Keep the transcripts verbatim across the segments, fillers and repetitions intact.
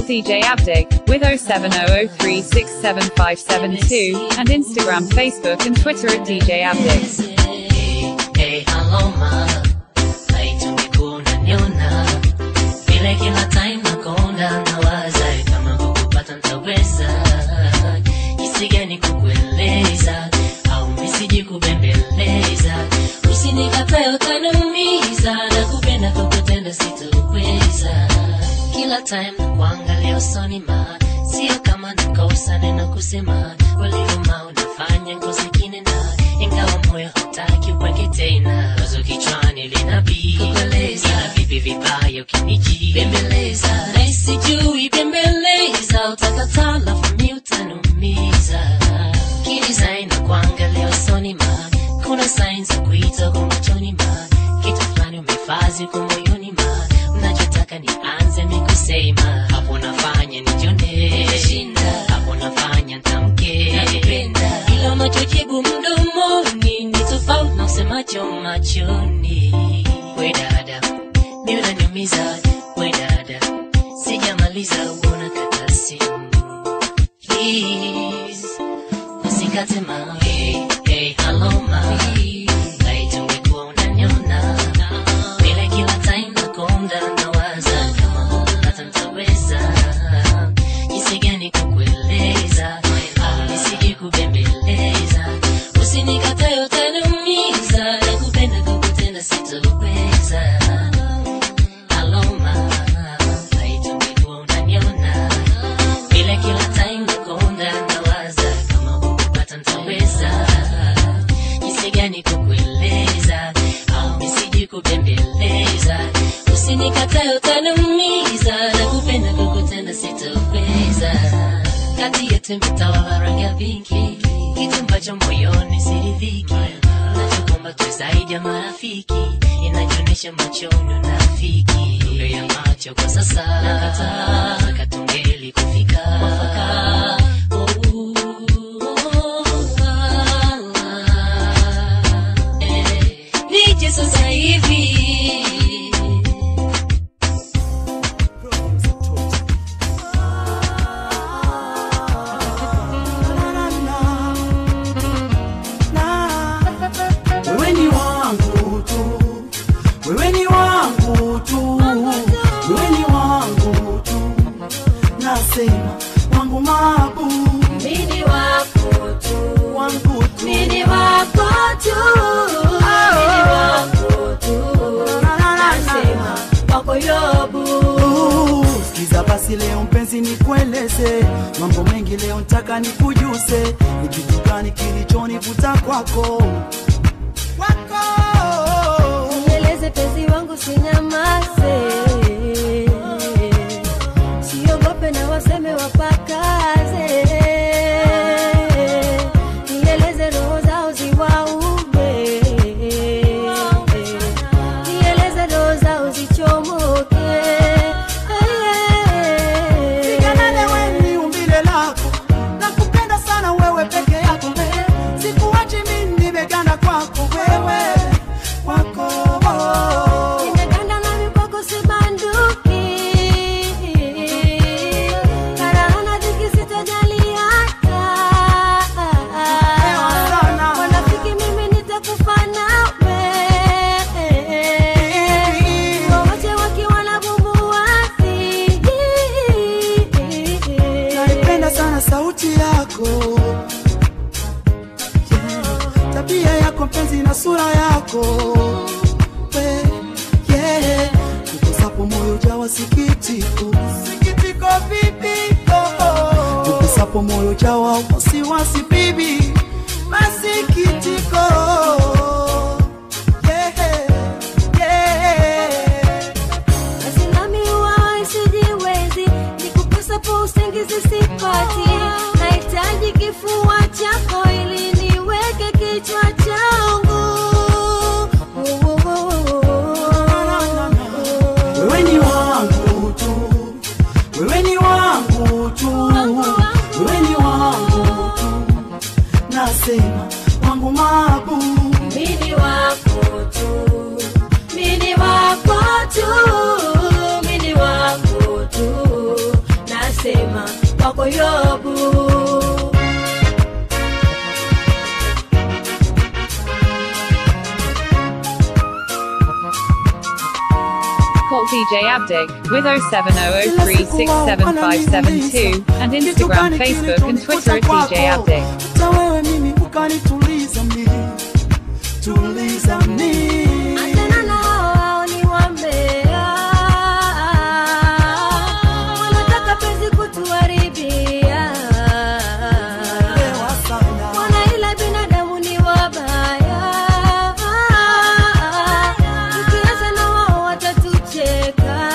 D J Abdic, with oh seven oh oh three six seven five seven two, and Instagram, Facebook and Twitter at D J Abdic. Hey, hello ma, haitumikuwa unaniona vile kila time nakonda nawaza kama kukupata nitaweza, jinsi gani kukueleza au misiji kubembeleza, usinikatae utaniumiza, nakupenda kukutenda sitoweza. Kila time nakuangalia usoni ma, sio kama nakosa neno kusema, waliuma unafanya ngozi kinena, ingawa moyo hutaki upweke tena. Wazo kichwani linabii kukueleza, ila vipi vibaya ukiniji bembeleza, na isijui bembeleza, utakataa lafu mi utanumiza. Kidesign na kuangalia usoni ma, kuna signs za kuita kwa machoni ma, kitu fulani umefazi kwa moyoni ma, unachotaka nianze mikusema, hapo nafanya nijone shinda, hapo nafanya ntamke nakupenda, ila unachojibu mdomoni ni tofauti na usemacho machoni. We dada, mi unaniumiza, we dada, sijamaliza uona kata simu, please usikate ma. Hey, hey, hello ma, haitungekuwa unaniona vile kila time nakonda nawaza kama kukupata nitaweza, jinsi gani kukueleza au nisije kubembeleza, usinikatae utaniumiza, nakupenda kukutenda sitoweza. Hello ma, haitungekuwa unaniona vile kila time nakonda nawaza kama kukupata nitaweza, jinsi gani kukueleza au nisije kubembeleza, usinikatae utaniumiza, nakupenda kukutenda sitoweza. Kati yetu mtawala rangi vingi, kitu ambacho moyoni siridhiki, nachokomba tu zaidi ya marafiki, inajionyesha machoni unafiki, lugha ya macho kwa sasa nakataa, nataka tungeli kufika mwafaka. Nije sasa hivi wangu mabu, mini wako tu, wangu tu, mini wako tu, mini wako tu, nasema wako yobu. Sikiza basi leo mpenzi nikueleze, mambo mengi leo ntaka nikujuse, ni kitu gani kilichonivuta kwako kwako, nieleze penzi wangu sinyamaze, siogope na waseme wapakaze, nieleze roho zao ziwaume, nieleze roho zao zichomoke. Siganane weni umbile lako, nakupenda sana wewe peke yako, sikuwachi mimi nimeganda kwako wewe, kwako nimeganda nami kwako sibanduki, karahana dhiki sitajali hata, wanafiki mimi nitakufa nawe, wote wakiwa na bumbuazi. naipenda sana sauti yako, yeah. Tabia yako mpenzi na sura yako, yeah. Kukusapo moyo jawa sikitiko, sikitiko bibi, oh, oh. Kukusapo moyo jawa wasiwasi bibi, masikitiko, yeah, yeah. Basi nami uwawa sijiwezi, nikukosa po usingizi sipati, nahitaji kifua chako ili niweke kichwa changu. Wewe ni wangu tu, wewe ni wangu tu, wewe ni wangu tu, nasema wangu mabu, Mini wako tu, mini wako tu, mini wako tu, wako Yobu. Call D J Abdic with oh seven oh oh three six seven five seven two and Instagram, Facebook and Twitter at D J Abdic. Hata wewe mimi ukanituliza mimi, tuliza mimi. Achana na hao ni wambea, wanataka penzi kutuharibia. Wana ila binadamu ni wabaya, ukianza na wao watatucheka.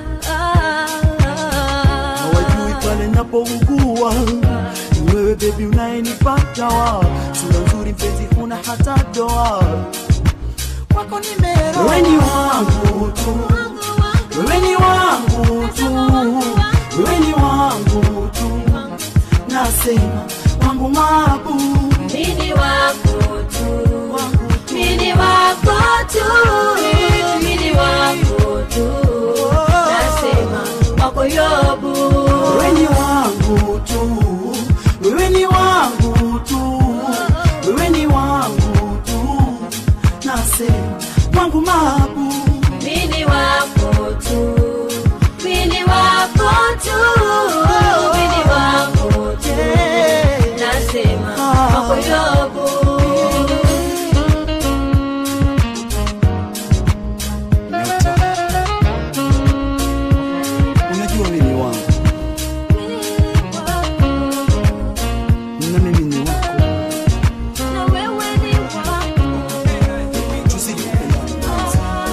Hawajui pale napougua ni wewe baby unayenipata wa. Sura nzuri mpenzi huna hata doa. Wako nimero, wewe ni wangu tu, wewe ni wangu tu, wewe ni wangu tu. Nasema wangu mabu, mimi wako tu, mimi wako tu, mimi wako tu. Nasema wako Yobu. wewe ni wangu tu, wewe ni wangu tu, wewe ni wangu tu. Nasema wangu mabu, Mini wako tu, mini wako tu, mini wako tu. Nasema wako Yobu. unajua wewe ni wangu na mimi ni wako. Na wewe ni wako. Tuzidi kupendana.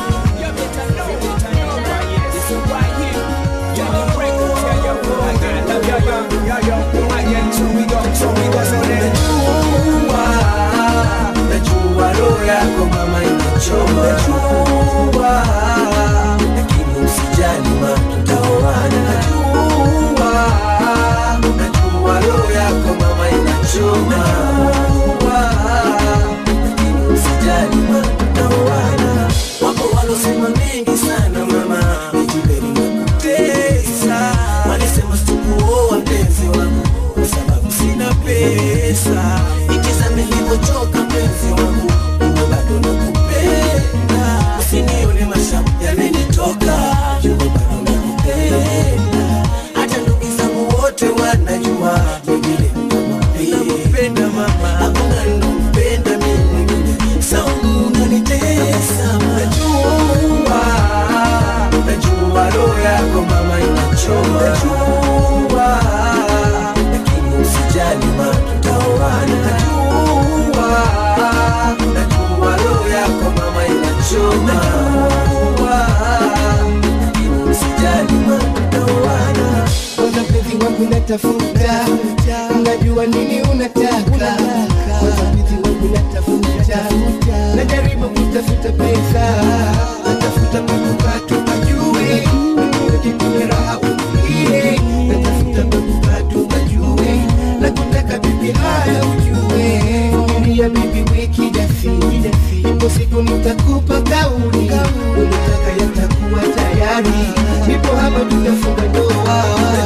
Najua roho yako mama inachoma, najua, lakini usijali ma tutaoana. Najua, najua roho yako mama inachoma, najua, lakini usijali ma tutaoana. Wako walosema mengi sana mama, nijue ninakutesa. Walisema sikuoa mpenzi wangu kwa sababu sina pesa. Ikiza nilivyochoka mpenzi wangu, uwe bado nakupenda. Usinione mashamu yamenitoka, uwe bado nakupenda. Hata ndugu zangu wote wanajua ni vile nakupenda mama. Hakuna ninampenda mimi mwingine, saumu unanitesa. Najua, najua roho yako mama inachoma, najua, lakini usijali ma tutaoana. Najua, najua roho yako mama inachoma, najua, lakini usijali ma tutaoana. Kwanza mpenzi wangu natafuta, unajua nini unataka. Kwanza mpenzi wangu natafuta, najaribu kutafuta pesa, natafuta manukato majue, niweke kwenye raha utulie. Natafuta manukato majue, nakutaka bibi haya ujue. Vumilia bibi wiki dafi, ipo siku nitakupa kauli, unataka yatakuwa tayari, nipo hapa tutafunga ndoa.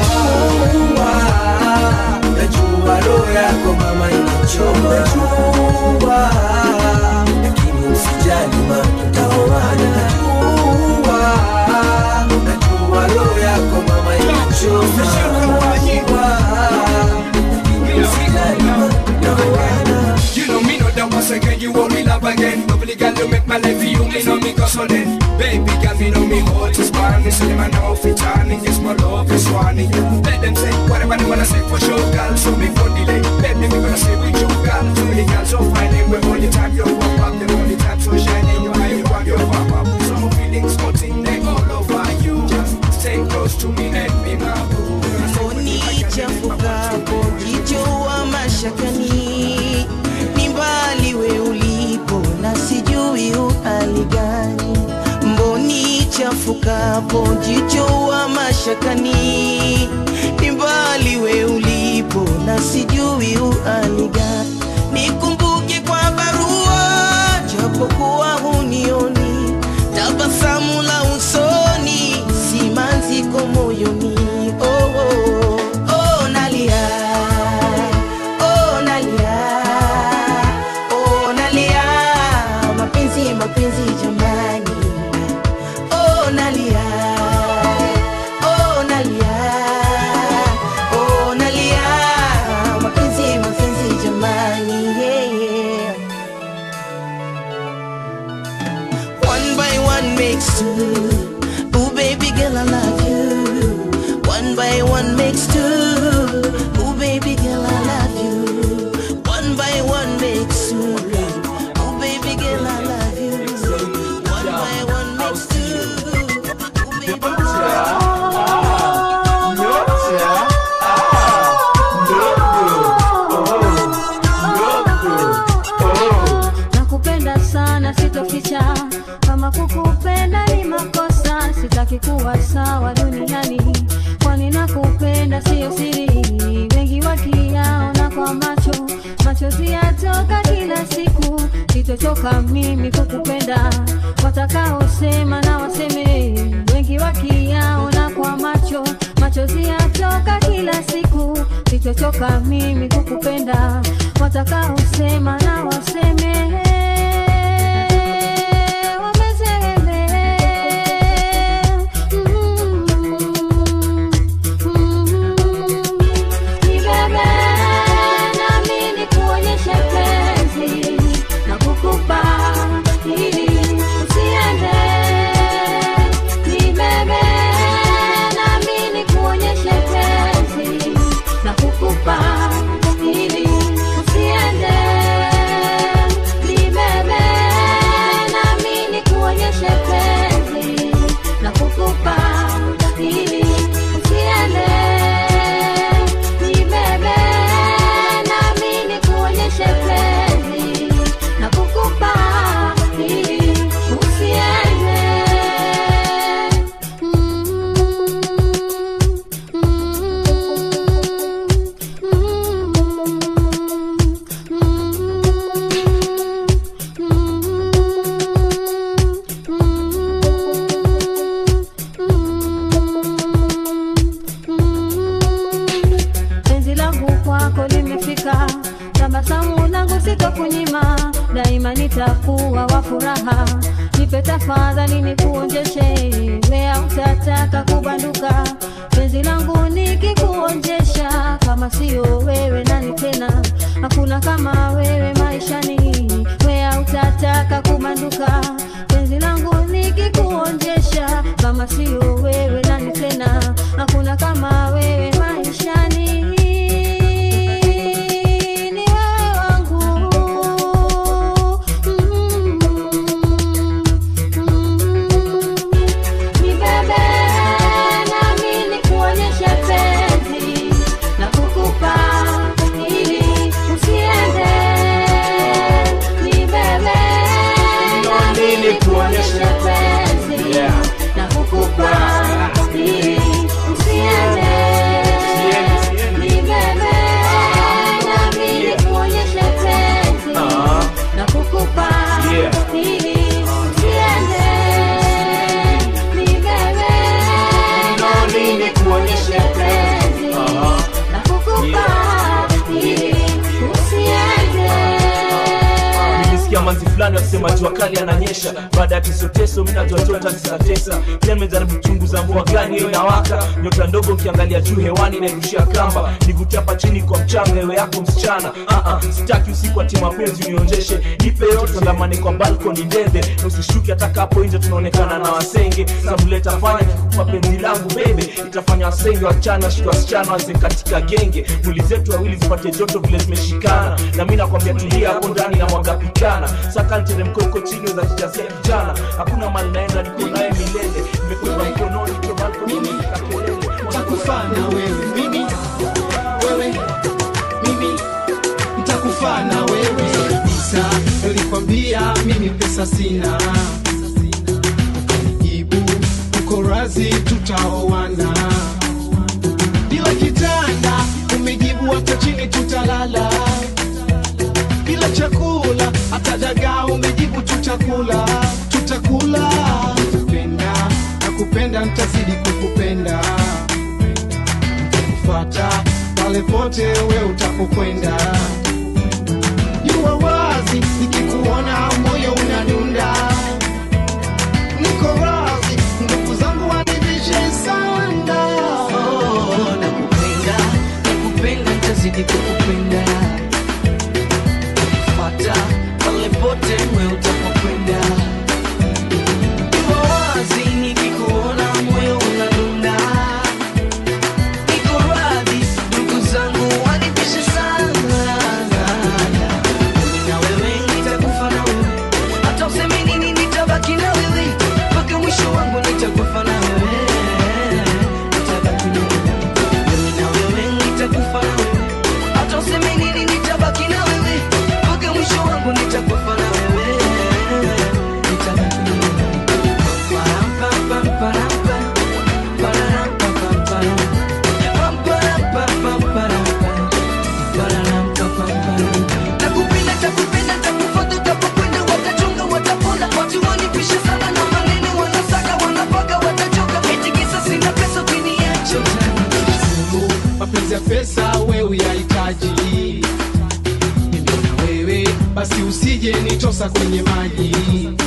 Najua roho yako mama inachoma, najua, lakini usijali ma tutaoana. Najua, najua roho yako mama inachoma, najua, lakini usijali ma tutaoana. You know me know that once again you won't be love again. Lovely girl you make my life for you, me know me cause so then. Baby girl me know me hold to span. So them I know fit charming, yes my love is warning. Let them say whatever they wanna say for sure girl. So me for delay, baby me gonna say with you girl. So many girls so fine and when all the time you pop up. The only time so shining, you eye you want your pop up. Some feelings floating they all over you. Just stay close to me and be my boo. Mboni chafukapo kichwa mashakani, ni mbali we ulipo na sijui uhali gani. Mboni chafukapo jicho mashakani, ni mbali we ulipo na sijui uhali gani. Nikumbuke kwa barua japokuwa hunioni, tabasamu la usoni simanzi kwa moyoni. Oh, oh, oh, nalia by one makes two. Oh baby girl, I love you. One by one makes two. Oh baby girl, I love you. One by one makes two. Oh baby girl. Nakupenda sana sitoficha, kama kukupenda ni makosa, sitaki kuwa sawa duniani, kwani nakupenda sio siri, wengi wakiyaona kwa macho, machozi yatoka kila siku, sitochoka mimi kukupenda, watakaosema na waseme, wengi wakiyaona kwa macho, machozi yatoka kila siku, sitochoka mimi kukupenda, watakaosema na waseme. Tabasamu langu sitokunyima, daima nitakuwa wa furaha, nipe tafadhali nikuonjeshe, wea utataka kubanduka, penzi langu nikikuonjesha, kama sio wewe nani tena, hakuna kama wewe maishani, wea utataka kubanduka, penzi langu nikikuonjesha, kama sio wewe nani tena, hakuna kama wewe maishani. Manzi fulani wakisema jua kali ananyesha, baada ya kisoteso mimi najua tota nisatesa, pia nimejaribu kuchunguza mvua gani hiyo inawaka, nyota ndogo kiangalia juu hewani inarushia kamba, nivutia hapa chini kwa mchanga ewe yako msichana, ah ah sitaki usiku ati mapenzi unionjeshe, nipe yote tandamane kwa balcony ndende, usishuki hata hapo nje tunaonekana na wasenge, sabuleta fanya kukupa penzi langu baby, itafanya wasenge wachana shika wasichana waze katika genge, mwili zetu wawili zipate joto vile zimeshikana, na mimi nakwambia tulia hapo ndani na mwaga pikana, saka ntere mkoko chini za kijazia kijana, hakuna mali naenda niko naye milele, nimekuwa mkononi kwa balcony nikakelele, nitakufana wewe mimi, wewe mimi nitakufana wewe kabisa, nilikwambia mimi pesa sina, ukanijibu uko razi tutaoana, bila kitanda umejibu hata chini tutalala, bila chakula hata dagaa umejibu tutakula, tutakula, nakupenda, nakupenda nitazidi kukupenda, nitakufuata pale pote wewe utapokwenda, jua wazi nikikuona moyo unadunda, niko wazi ndugu zangu wanivishe sana, oh, nakupenda, nakupenda nitazidi kukupenda, pale pote wewe utapokwenda, jua wazi nikikuona moyo unadunda, ya pesa we uyahitaji. Mimi na wewe basi usije nitosa kwenye maji.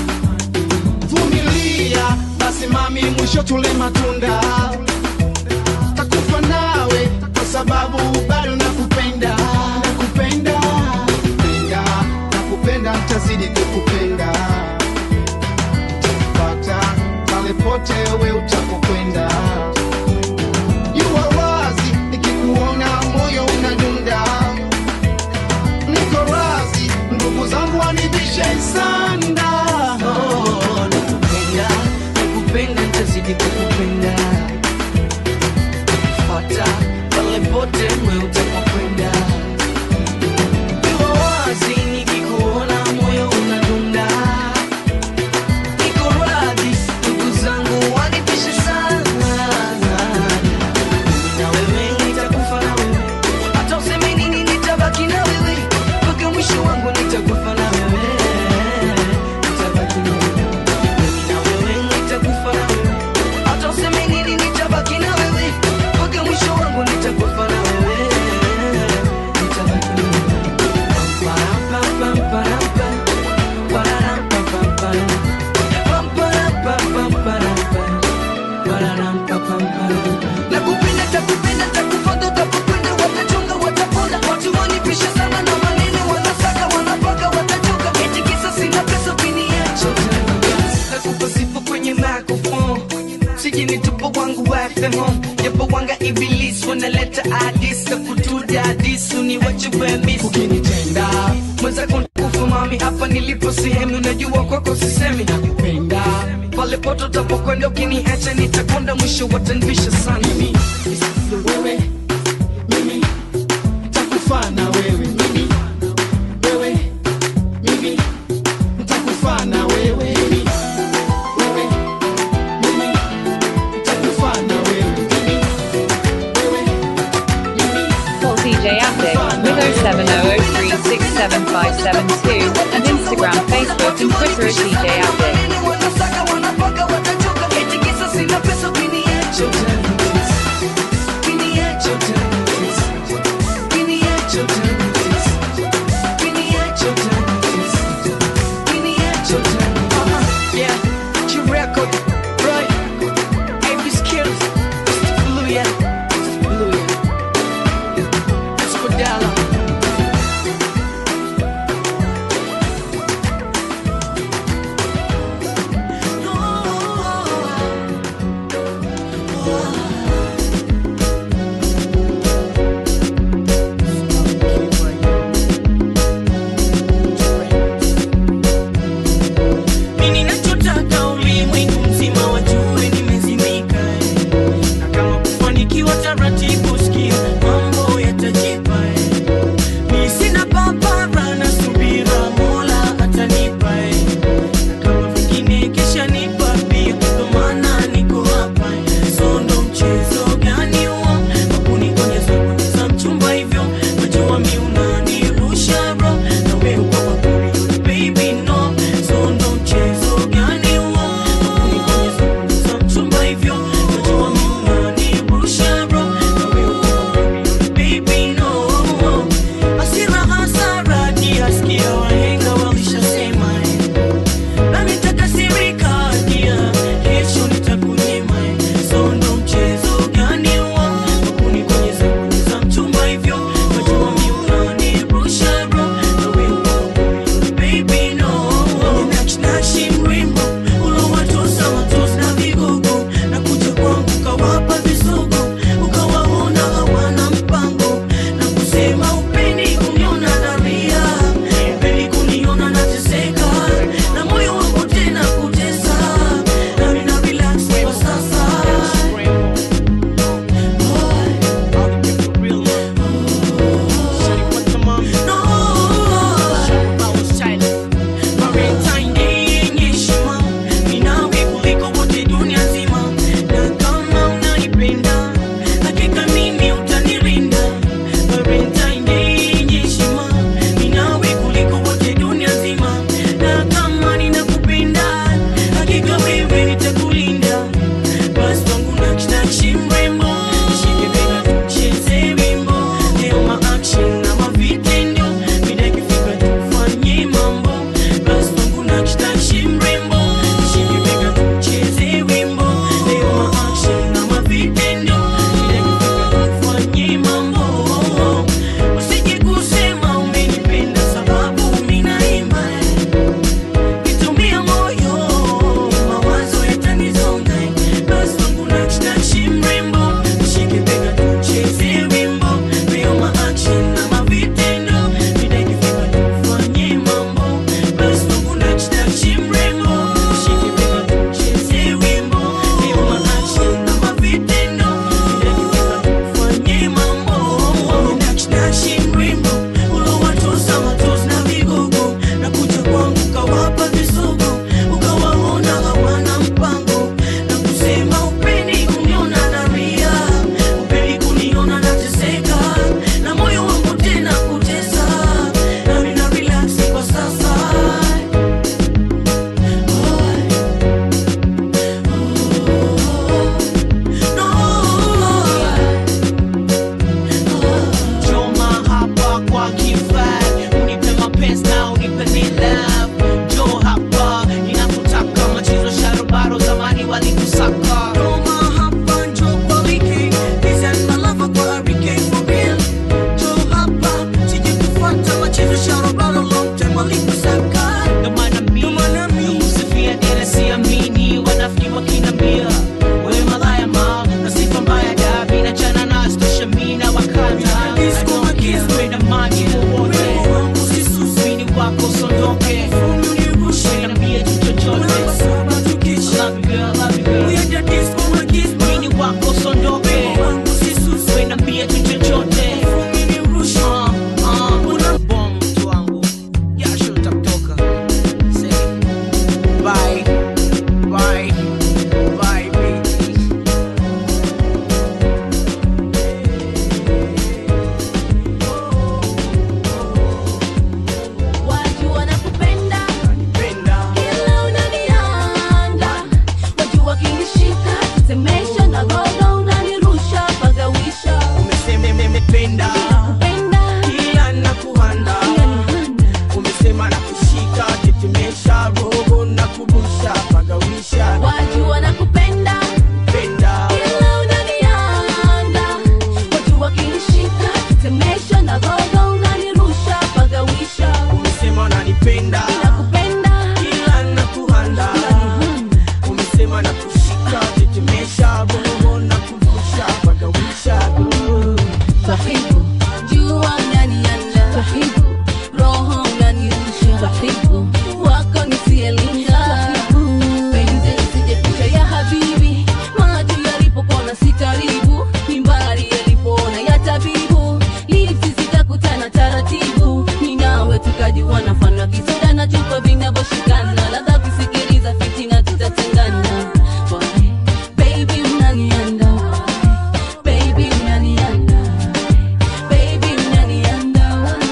Vumilia basi mami, mwisho tule matunda. Takufa nawe kwa sababu bado nakupenda. Nakupenda, nakupenda, nakupenda, nitazidi kukupenda. Nitakupata pale pote we utapokwenda. Jua wazi nikikuona moyo unadunda. Niko razi ndugu zangu wanibishe sanda. Oh, nakupenda, nakupenda, nitazidi kukupenda. Fuata pale pote we utapokwenda. Jua wazi nikikuona moyo unadunda. Niko radhi ndugu zangu wanibishe sana. Na wewe nitakufa na wewe, hata useme nini nitabaki na wewe. Mpaka mwisho wangu nitakufa na wewe. Nitabaki na wewe. Mimi na wewe nitakufa na wewe, hata useme nini nitabaki na wewe. Mpaka mwisho wangu nitakufa na wewe. Nitabaki na wewe. Pam pam pam pam pam. Pararam pam pam pam. Pam pam pam pam pam. Pararam pam pam pam. Nakupenda, takupenda, takufuata, utapokwenda, watachunga, watapona. Watu wanipisha sana na maneno, wanasaka, wanapaka, watachoka. Eti kisa sina pesa ukiniacha. Nakupa sifa kwenye microphone, sije nitupo wangu wife at home. Japo wanga ibilisi wanaleta hadis na kutuda hadis, uniwache wewe miss. Ukinitenda Mwenzako nikufa mami, hapa nilipo sehemu, najua kwako sisemi. nakupenda. Pale poto utapokwenda ukiniacha nitakonda, mwisho watanibisha sana. Mimi wewe, mimi nitakufa na wewe. Mimi wewe, mimi nitakufa na wewe. Mimi wewe, mimi nitakufa na wewe. Mimi wewe, mimi. Call D J Abdic with oh seven oh oh three six seven five seven two and Instagram, Facebook and Twitter at D J Abdic. Wanasaka, wanapaka, watachoka. Eti kisa sina pesa ukiniacha utanitis. Ukiniacha utanitis. Ukiniacha utanitis. Ukiniacha utanitis. Ukiniacha utanitis. Uh-huh, yeah, Q-Record, right. A B Skills, Mister Blue, yeah. Mister Blue, yeah. Let's go down. Mimi ninachotaka ulimwengu mzima wajue nimezimika. Na kama kufanikiwa usiondoke wewe niambie tu chochote uh, uh, una bomb mtu wangu jasho utatoka say bye bye bye baby watu wanakupenda kila unanianda watu wakinishika tetemesha na roho unanirusha pagawisha umesema nimependa kila nakuhanda umesema nakushika tetemesha roho nakubusha pagawisha watu wanakupenda penda kila unanianda watu wakinishika tetemesha na roho unanirusha pagawisha umesema unanipenda nakupenda kila nakuhanda umesema nakushika tetemesha roho nakubusha pagawisha Tahibu, jua unanianda Tahibu, roho unanirusha Tahibu, wako nisielinga Penzi lisije pisha ya habibi Maji yalipopona sitaribu Mimbari yalipoona ya tabibu Lipsi zitakutana taratibu Ninawe tukajiwana fana kisoda na chupa vinavyoshikana Ladha kusikiliza fitina tutatengana Why? Baby unanianda Why? Baby unanianda Baby unanianda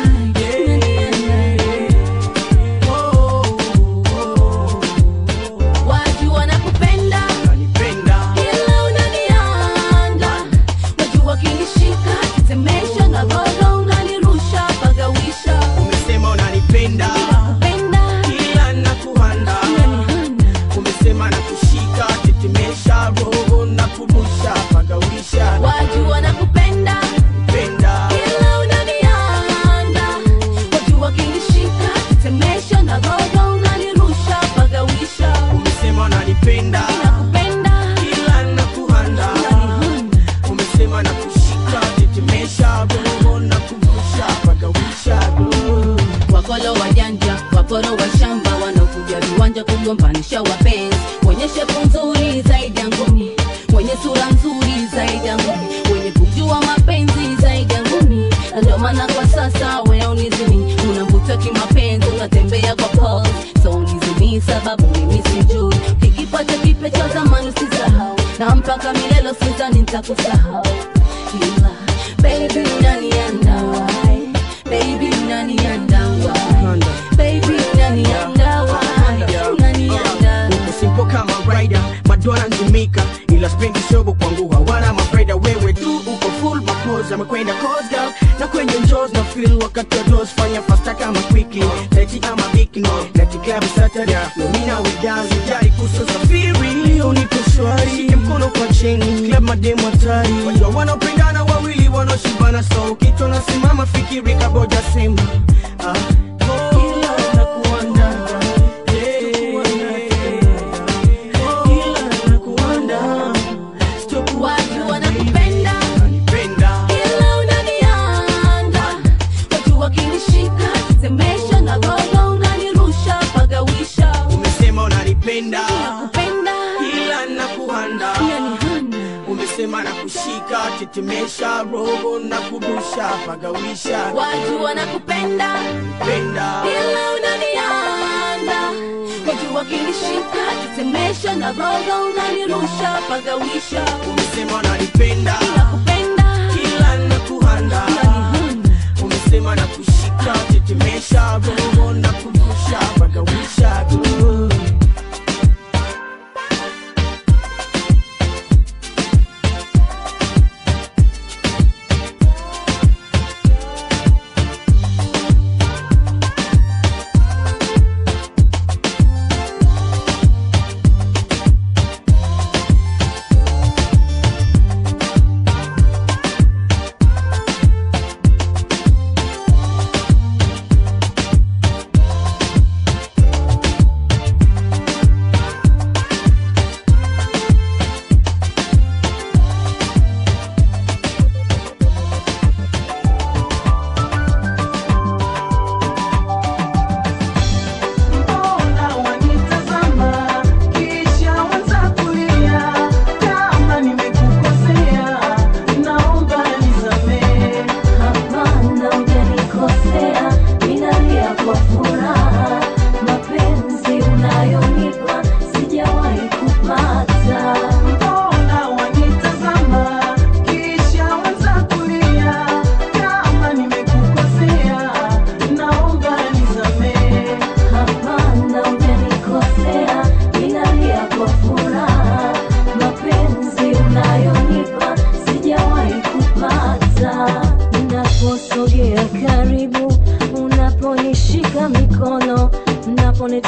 watu wanakupenda kila unanianda watu wakinishika tetemesha na roho unanirusha pagawisha umesema unanipenda penda kila nakuhanda umesema nakushika tetemesha roho nakubusha pagawisha watu wanakupenda penda kila unanianda watu wakinishika tetemesha na roho unanirusha pagawisha umesema unanipenda nakupenda kila nakuhanda umesema nakushika tetemesha roho nakubusha pagawisha wakolo wajanja waporo wa shamba wanaokuja viwanja kugombanisha wapenzi wenye shepu nzuri zaidi ya ngumi wenye sura nzuri zaidi ya ngumi wenye kujua mapenzi zaidi ya ngumi na ndio maana kwa sasa wewe unizimi unavuta kimapenzi unatembea kwa pose so unizimi sababu mimi sijui kikipata kipe cha zamani usisahau na mpaka milele sidhani nitakusahau ila baby unanianda why baby unanianda why baby unanianda why unanianda uko simple kama rider madonna nzimika ila spendi shobo kwangu hawana mafaida wewe tu uko full mapoza amekwenda cause girl na kwenye njos na feel wakati wa dose fanya faster kama quickly leti ama bikini leti club saturday no mina we dance jari kuso safiri unipo shwari shike mkono kwa cheni club mademo hatari wajua wanaopendana wawili wanaoshibana so kitu nasimama fikiri kaboja sema ah ila nakuanda watu wanakupenda kila unanianda watu wakinishika tetemesha na roho unanirusha pagawisha umesema unanipenda nakupenda kila nakuhanda unanihanda umesema nakushika tetemesha roho nakubusha pagawisha watu wanakupenda penda kila unanianda watu wakinishika tetemesha na roho unanirusha pagawisha umesema unanipenda nakupenda kila nakuhanda unanihanda umesema nakushika tetemesha roho nakubusha pagawisha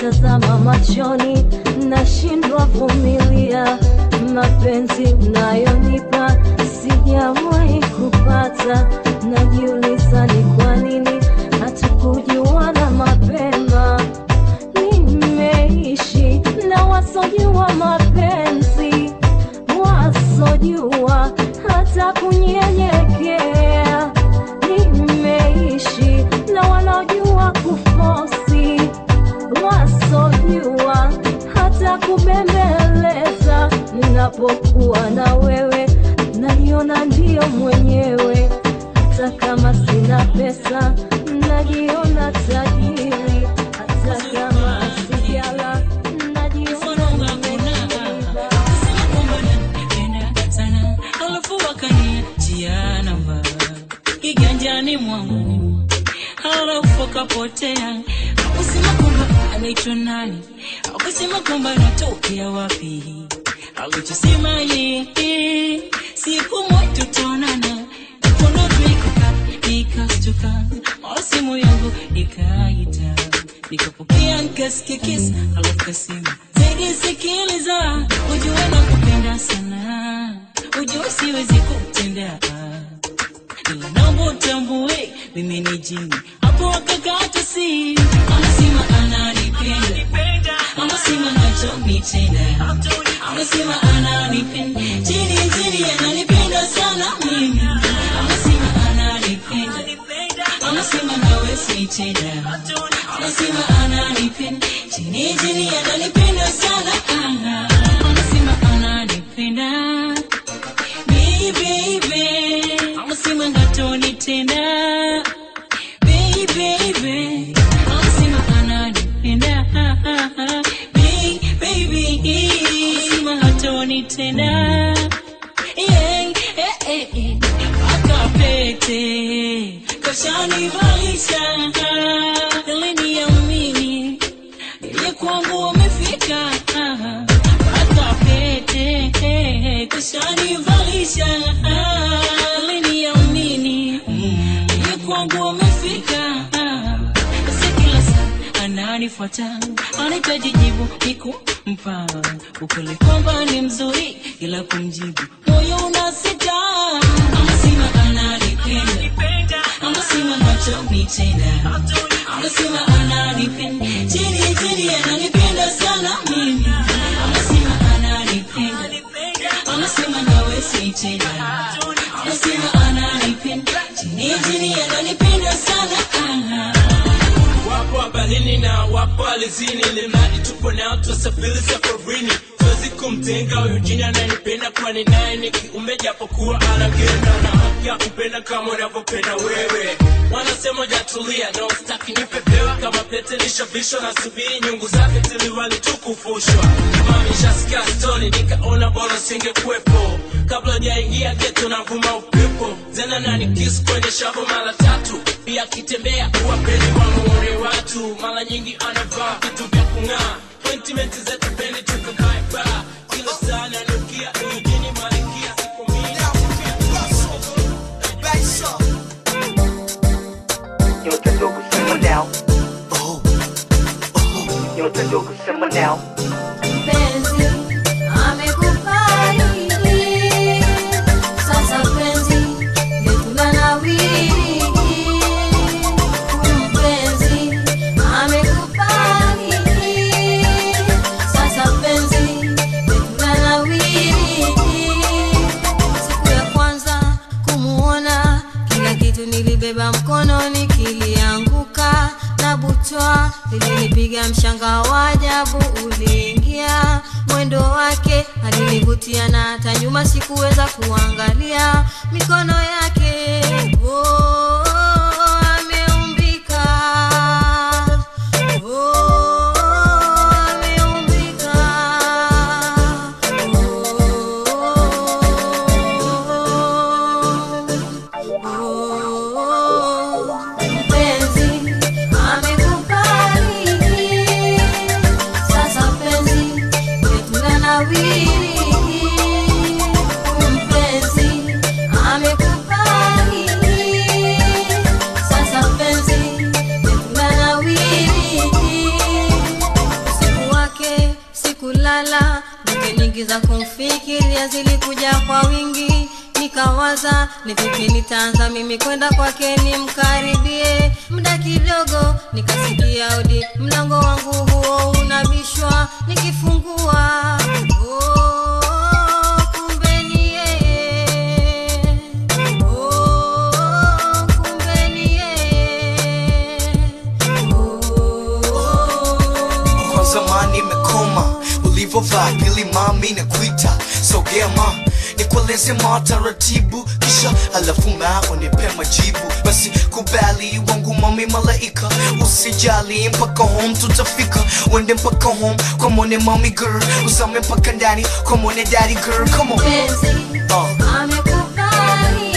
nikikutazama machoni nashindwa vumilia. Mapenzi unayonipa sijawahi kupata, najiuliza ni kwa nini hatukujuana mapema. Nimeishi na wasojua mapenzi, wasojua hata kunyenyekea. Nimeishi na wanaojua kufosi, wasojua hata kubembeleza. Ninapokuwa na wewe najiona ndio mwenyewe, hata kama sina pesa najiona tajiri, hata kama sijala najiona nimeshiba. Sana alafu wakaniachia namba kiganjani mwangu, alafu akapotea. Hakusema kwamba anaitwa nani, hakusema kwamba anatokea wapi. Alichosema yeye siku moja tutaonana, kuna tuika nikastuka, simu yangu ikaita, nikapokea nikasikia kiss, alafu kasema zaidi sikiliza, ujue nakupenda sana, ujue siwezi kutenda, ila naomba utambue mimi ni jini. Hapo akakata simu, anasema ananipenda, anasema nachonitenda, anasema ananipenda, jini jini ananipenda sana mimi, anasema ananipenda, anasema nawe sitenda, anasema ananipenda, jini jini ananipenda sana, anasema ananipenda baby baby, anasema ngatonitenda baby baby, anasema ananipenda baby baby, anasema ngatonitenda yeah eh eh, akapete kashanivalisha, niliniamini ile kwangu umefika, akapete kashanivalisha, niliniamini ile kwangu umefika. Sikila saa ananifuata, anahitaji jibu nikumpa, ukole kwamba ni mzuri ila kumjibu moyo unasita. Anasema ananipenda, anasema nachonitenda, anasema ananipenda, chini chini ananipenda sana mimi, anasema ananipenda, anasema nawe sitenda, anasema ananipenda, chini chini ananipenda sana. Wapo abalini na wapo alizini, limradi tupo nao tusafiri safarini. Tuwezi kumtenga huyu jini ananipenda, kwani naye ni kiume japokuwa anagenda, na haki ya kupenda kama unavyopenda wewe. Wanasema jatulia na ustaki nipepewa, kama pete nishabishwa na subiri nyungu zake tiliwali tukufushwa. Mami shasikia story nikaona bora singekuwepo, kabla jaingia geto na vuma upepo, zena nani kiss kwenye shavu mara tatu, pia kitembea uwapeni wamuone watu, mara nyingi anavaa vitu vya kung'aa, appointment zetu pendi tukakae bar, kila saa nanukia ujini malikia siku mimi. Nyota ndogo sema now, oh nyota ndogo sema now. Penzi amekufariji, sasa penzi letu lanawiri. Penzi amekufariji, sasa penzi letu lanawiri. Siku ya kwanza kumuona, kila kitu nilibeba mkononi kilianguka na butwa, lilinipiga mshanga wa ajabu uliingia, mwendo wake alinivutia na hata nyuma sikuweza kuangalia, mikono yake oh, ameumbika oh, ameumbika oh, penzi amekufariji, sasa penzi letu lanawiri. Mpenzi amekufariji, nyingi za kumfikiria zilikuja kwa wingi, nikawaza ni vipi nitaanza mimi kwenda kwake nimkaribie. Muda kidogo nikasikia hodi, mlango wangu huo unabishwa, nikifungua oh, kumbe ni yeye. Oh, kumbe ni yeye. Kwa zamani mekoma ulivovaa pili mami na kuita sogea ma nikueleze ma taratibu, kisha alafu ma unipe majibu. Basi kubali wangu mami malaika, usijali mpaka home tutafika. Wende mpaka home kwa mwone mami girl, usame mpaka ndani kwa mwone daddy girl. Come on Penzi, uh. amekubali.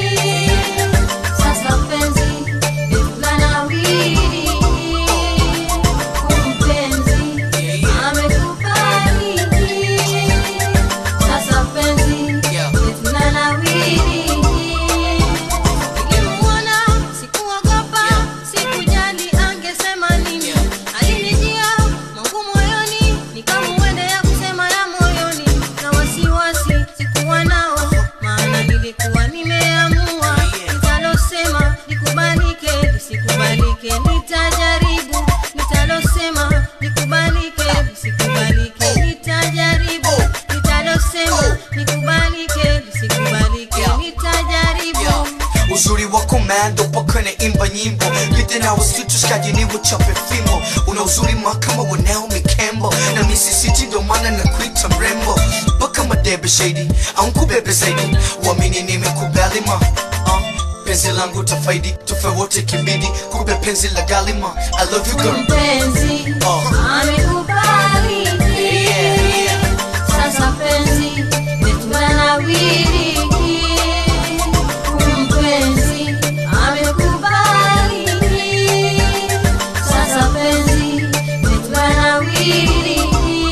Sasa penzi, lanawiri. Kumpenzi, amekubali. Sasa penzi, lanawiri. Nilimuona, sikuogopa, sikujali angesema nini. Alinijia Mungu moyoni, nikamuendea kusema ya moyoni. Na wasiwasi sikuwa nao, maana nilikuwa nimeamua nitalosema likubalike, lisikubalike nitajaribu. Nitalosema likubalike, lisikubalike nitajaribu. Nitalosema likubalike, lisikubalike nitajaribu. Uzuri wako mando paka na imba nyimbo, lite na usitushikaji ni wachape fimo. Una uzuri makama wa Naomi Campbell, na misi city ndo maana na kuita mrembo. Paka madebe shady, au kubebe zaidi, wamini nimekubali ma uh, penzi langu tafaidi, tufe wote kibidi, kube penzi la galima. I love you girl. Penzi, amekubali. Sasa penzi, lanawiri. Kumpenzi, amekubali. Sasa penzi, lanawiri.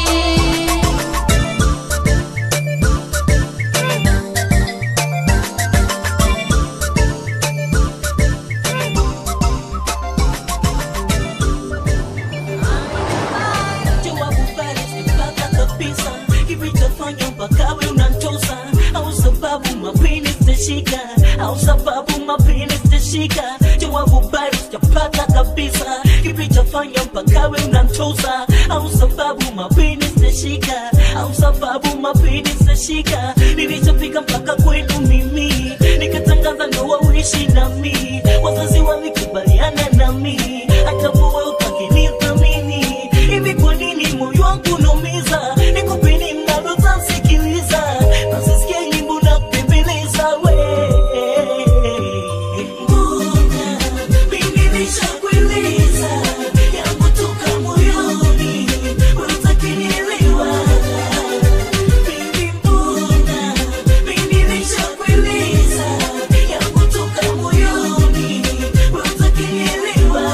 Jua kubali sipaka kabisa, kilichofanya mpaka wewe unanitosa. Au sababu mapenzi sitashika, au sababu mapenzi sitashika. Jua kubali sipaka kabisa, kilichofanya mpaka wewe unanitosa. Au sababu mapenzi sitashika, au sababu mapenzi sitashika. Nilichofika mpaka kwenu mimi, nikatangaza ndoa uishi nami. Wazazi walikubaliana nami, hata wewe ukakinithamini. Hivi kwa nini moyo wangu unaumiza? Nikupe nini mnalo tansikiliza? Nasisikia nyimbo na kupembeleza we. Mbona mimi nishakueleza yangu toka moyoni, unataka nielewa? Baby mbona mimi nishakueleza yangu toka moyoni, unataka nielewa?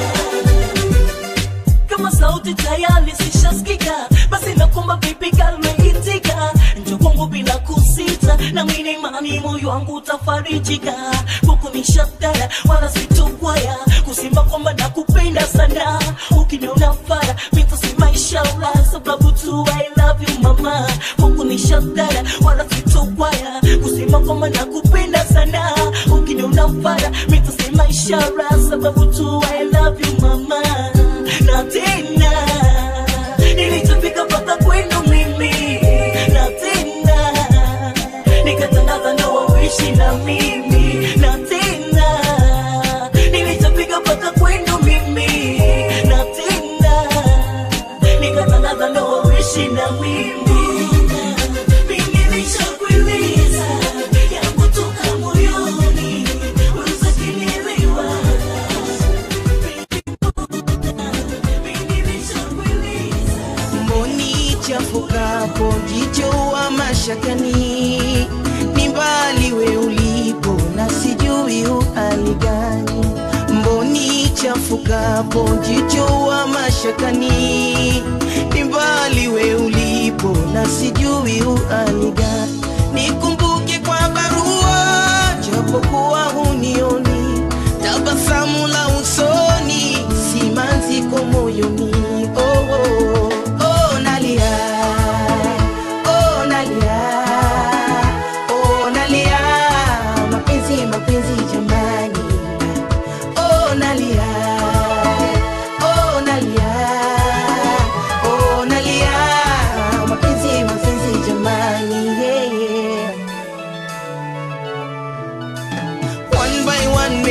Kama sauti tayari sishasikika, basi nakuomba baby girl meitika. Njoo kwangu bila kusita, na mimi imani moyo wangu utafarijika. Kuko ni shatara wala sitokwaya, kusema kwamba nakupenda sana. Ukiniona fara mitasema inshallah, sababu tu I love you mama. Kuko ni shatara wala sitokwaya, kusema kwamba nakupenda sana. Ukiniona fara mitasema inshallah, sababu tu I love you mama. Na tena nilichofika mpaka kwenu mimi, na tena nikatangaza ndoa uishi na mimi. Na tena nilichofika mpaka kwenu mimi, na tena nikatangaza ndoa uishi na mimi. Mimi nishakueleza yangu toka moyoni, unataka nielewa? Mboni chafukapo jicho wa mashakani, ni mbali we ulipo na sijui uhali gani. Mboni chafukapo jicho wa mashakani, ni mbali we ulipo na sijui uhali gani. Nikumbuke kwa barua japokuwa hunioni, tabasamu la usoni, simanzi kwa moyoni. Oh, oh, oh, nalia,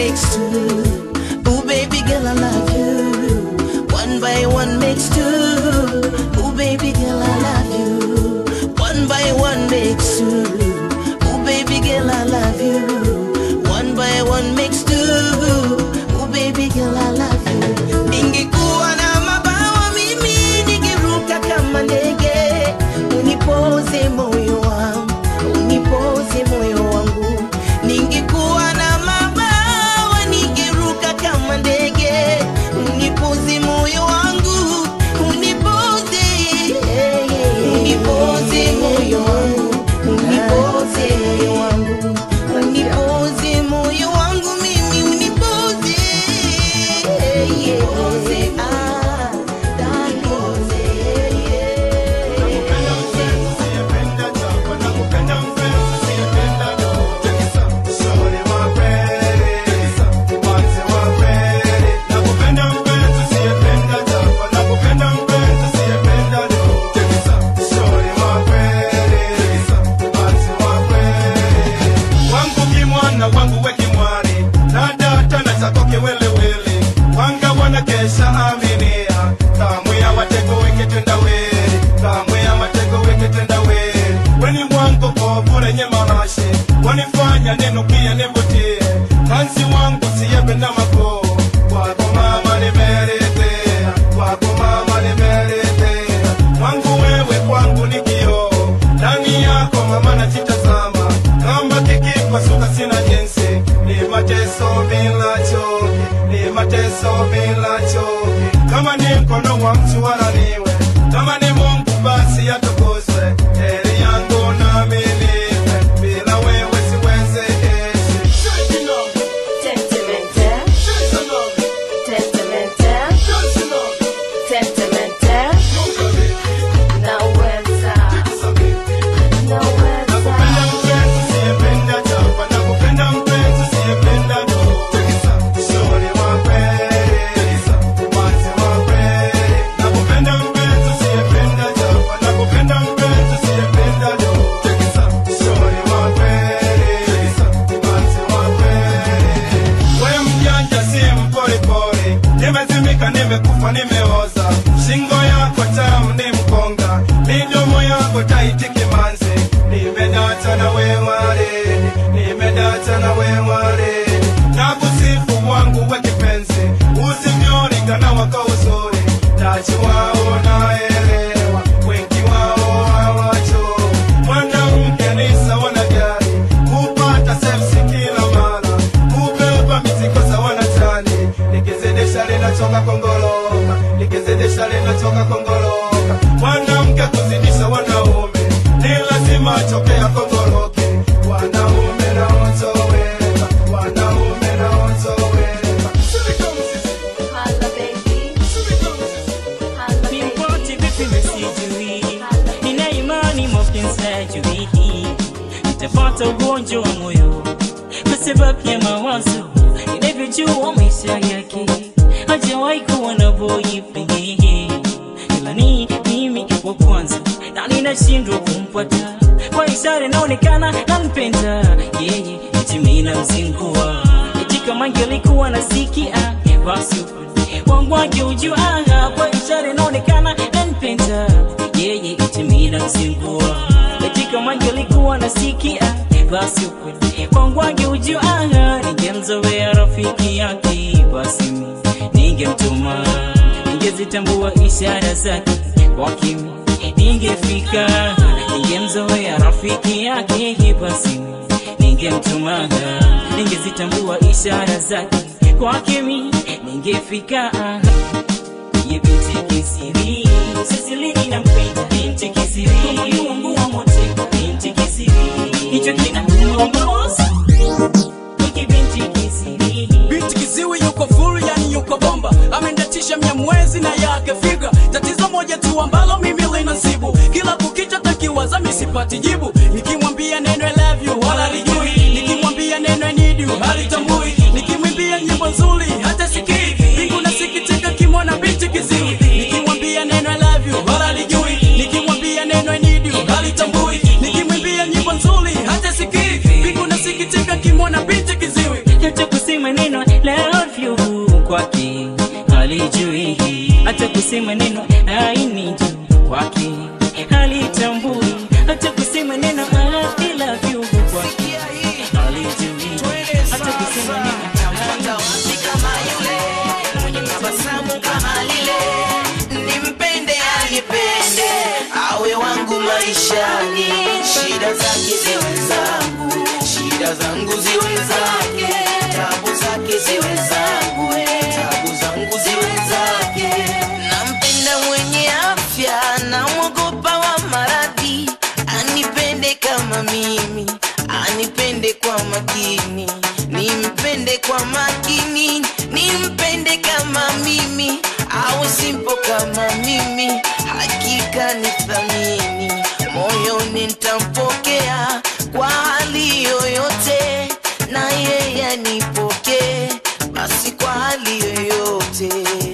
makes two. Ooh, baby girl, I love you. One by one makes two. Ooh, baby girl, I love you. One by one makes two. Ooh, baby girl, I love you. One by one makes two. Ooh, baby girl, I love you. Ningekuwa na mabawa mimi ningeruka kama ndege. Unipoze moyo wangu, unipoze moyo wangu. Ningekuwa na mabawa ningeruka kama ndege. Unipoze moyo wangu, unipoze, unipoze moyo wangu, unipoze moyo wangu, unipoze moyo wangu mimi, unipoze, unipoze, ah, unipoze, wangu weki mwari na data na zako kiwelewele wanga wana kesha aminia kamwe ya watego weke tenda wele kamwe ya watego weke tenda wele weni wangu kovule nye marashe wanifanya neno pia nivutie kansi wangu siyebe na mako wako mama nimeretea wako mama nimeretea wangu wewe kwangu ni kio ndani yako mama na chitazama kama kikipasuka sina jinsi ni mateso bila choki ni mateso bila choki kama ni mkono wa mtu wala niwe kama ni Mungu basi atukuzwe heri yangu na milipe bila wewe siweze ishi Sentimental, sentimental, sentimental. Naweza, naweza. nakupenda mpenzi siyependa chapa nakupenda mpenzi siyependa do shore wa kweli wazi wa kweli nakupenda mpenzi siyependa chapa nakupenda mpenzi siyependa do shore wa kweli wazi wa kweli wewe mjanja si mpole pole nimezimika nimekufa nimeoza shingo yako tamu ni mkonga midomo yako taiti kimanzi nimedata na wewale nimedata na wewale na kusifu wangu we kipenzi usimyorigana wako uzuri tachi wao naelewa wengi wao hawacho mwanamke ni sawa na gari kupata sepsi kila mara kubeba mizigo sawa na tani likizidisha linatoka kongoloka likizidisha linatoka kongoloka mwanamke kuzidisha wanaume ni lazima atokea kongoloke wanaume na otoweka wanaume na otoweka Hala baby, hala baby. Nimpoti vipi mesijui, nina imani mokensajui, nitapata ugonjwa wa moyo kwa sababu ya mawazo, ninavyojua maisha yake hajawahi kuwa na boyfriend, ila ni mimi wa kwanza na ninashindwa kumpata kwa ishara inaonekana nampenda yeye, eti mimi namzingua, eti kama angelikuwa nasikia basi wangu angeujua kwa ishara inaonekana nampenda yeye, eti mimi namzingua, eti kama angelikuwa nasikia basi wangu angeujua, ningemzoea rafiki yake basi ningemtuma, ningezitambua ishara zake kwa kimi ningefika, ningemzoea rafiki yake basi ningemtuma, ningezitambua ishara zake kwa kimi ningefika. Ye binti kisiri Sisili ninampenda binti kisiri moyo wangu wa mote binti kisiri hicho kinamuongoza Iki binti kisiri binti kiziwi yuko full yani yuko bomba amendatisha mnyamwezi na yake figa tatizo moja tu ambalo mimi linasibu kila kukicha takiwaza misipati jibu nikimwambia neno I love you wala lijui nikimwambia neno I need you halitambui nikimwimbia nyimbo nzuri hata sikii bingu nasikitika kimona binti kiziwi nikimwambia neno I love you wala lijui nikimwambia neno I need you halitambui nikimwimbia nyimbo nzuri hata sikii bingu nasikitika kimona binti kiziwi yote kusema neno kusema neno I need you kwake halitambui, hata kusema neno I love you kwake halijui, hata kusema neno tampata wapi kama yule mwenye tabasamu kama lile, nimpende anipende awe wangu maishani, shida zake ziwe zangu, shida zangu ziwe zake, tabu zake ziwe zangu, tabu zangu ziwe zake. Nampenda mwenye afya na mwogopa wa maradhi, anipende kama mimi, anipende kwa makini, nimpende kwa makini, nimpende kama mimi, awe simple kama mimi, hakika ni thamini, moyoni nitampokea kwa hali yoyote, na yeye anipokee basi kwa hali yoyote.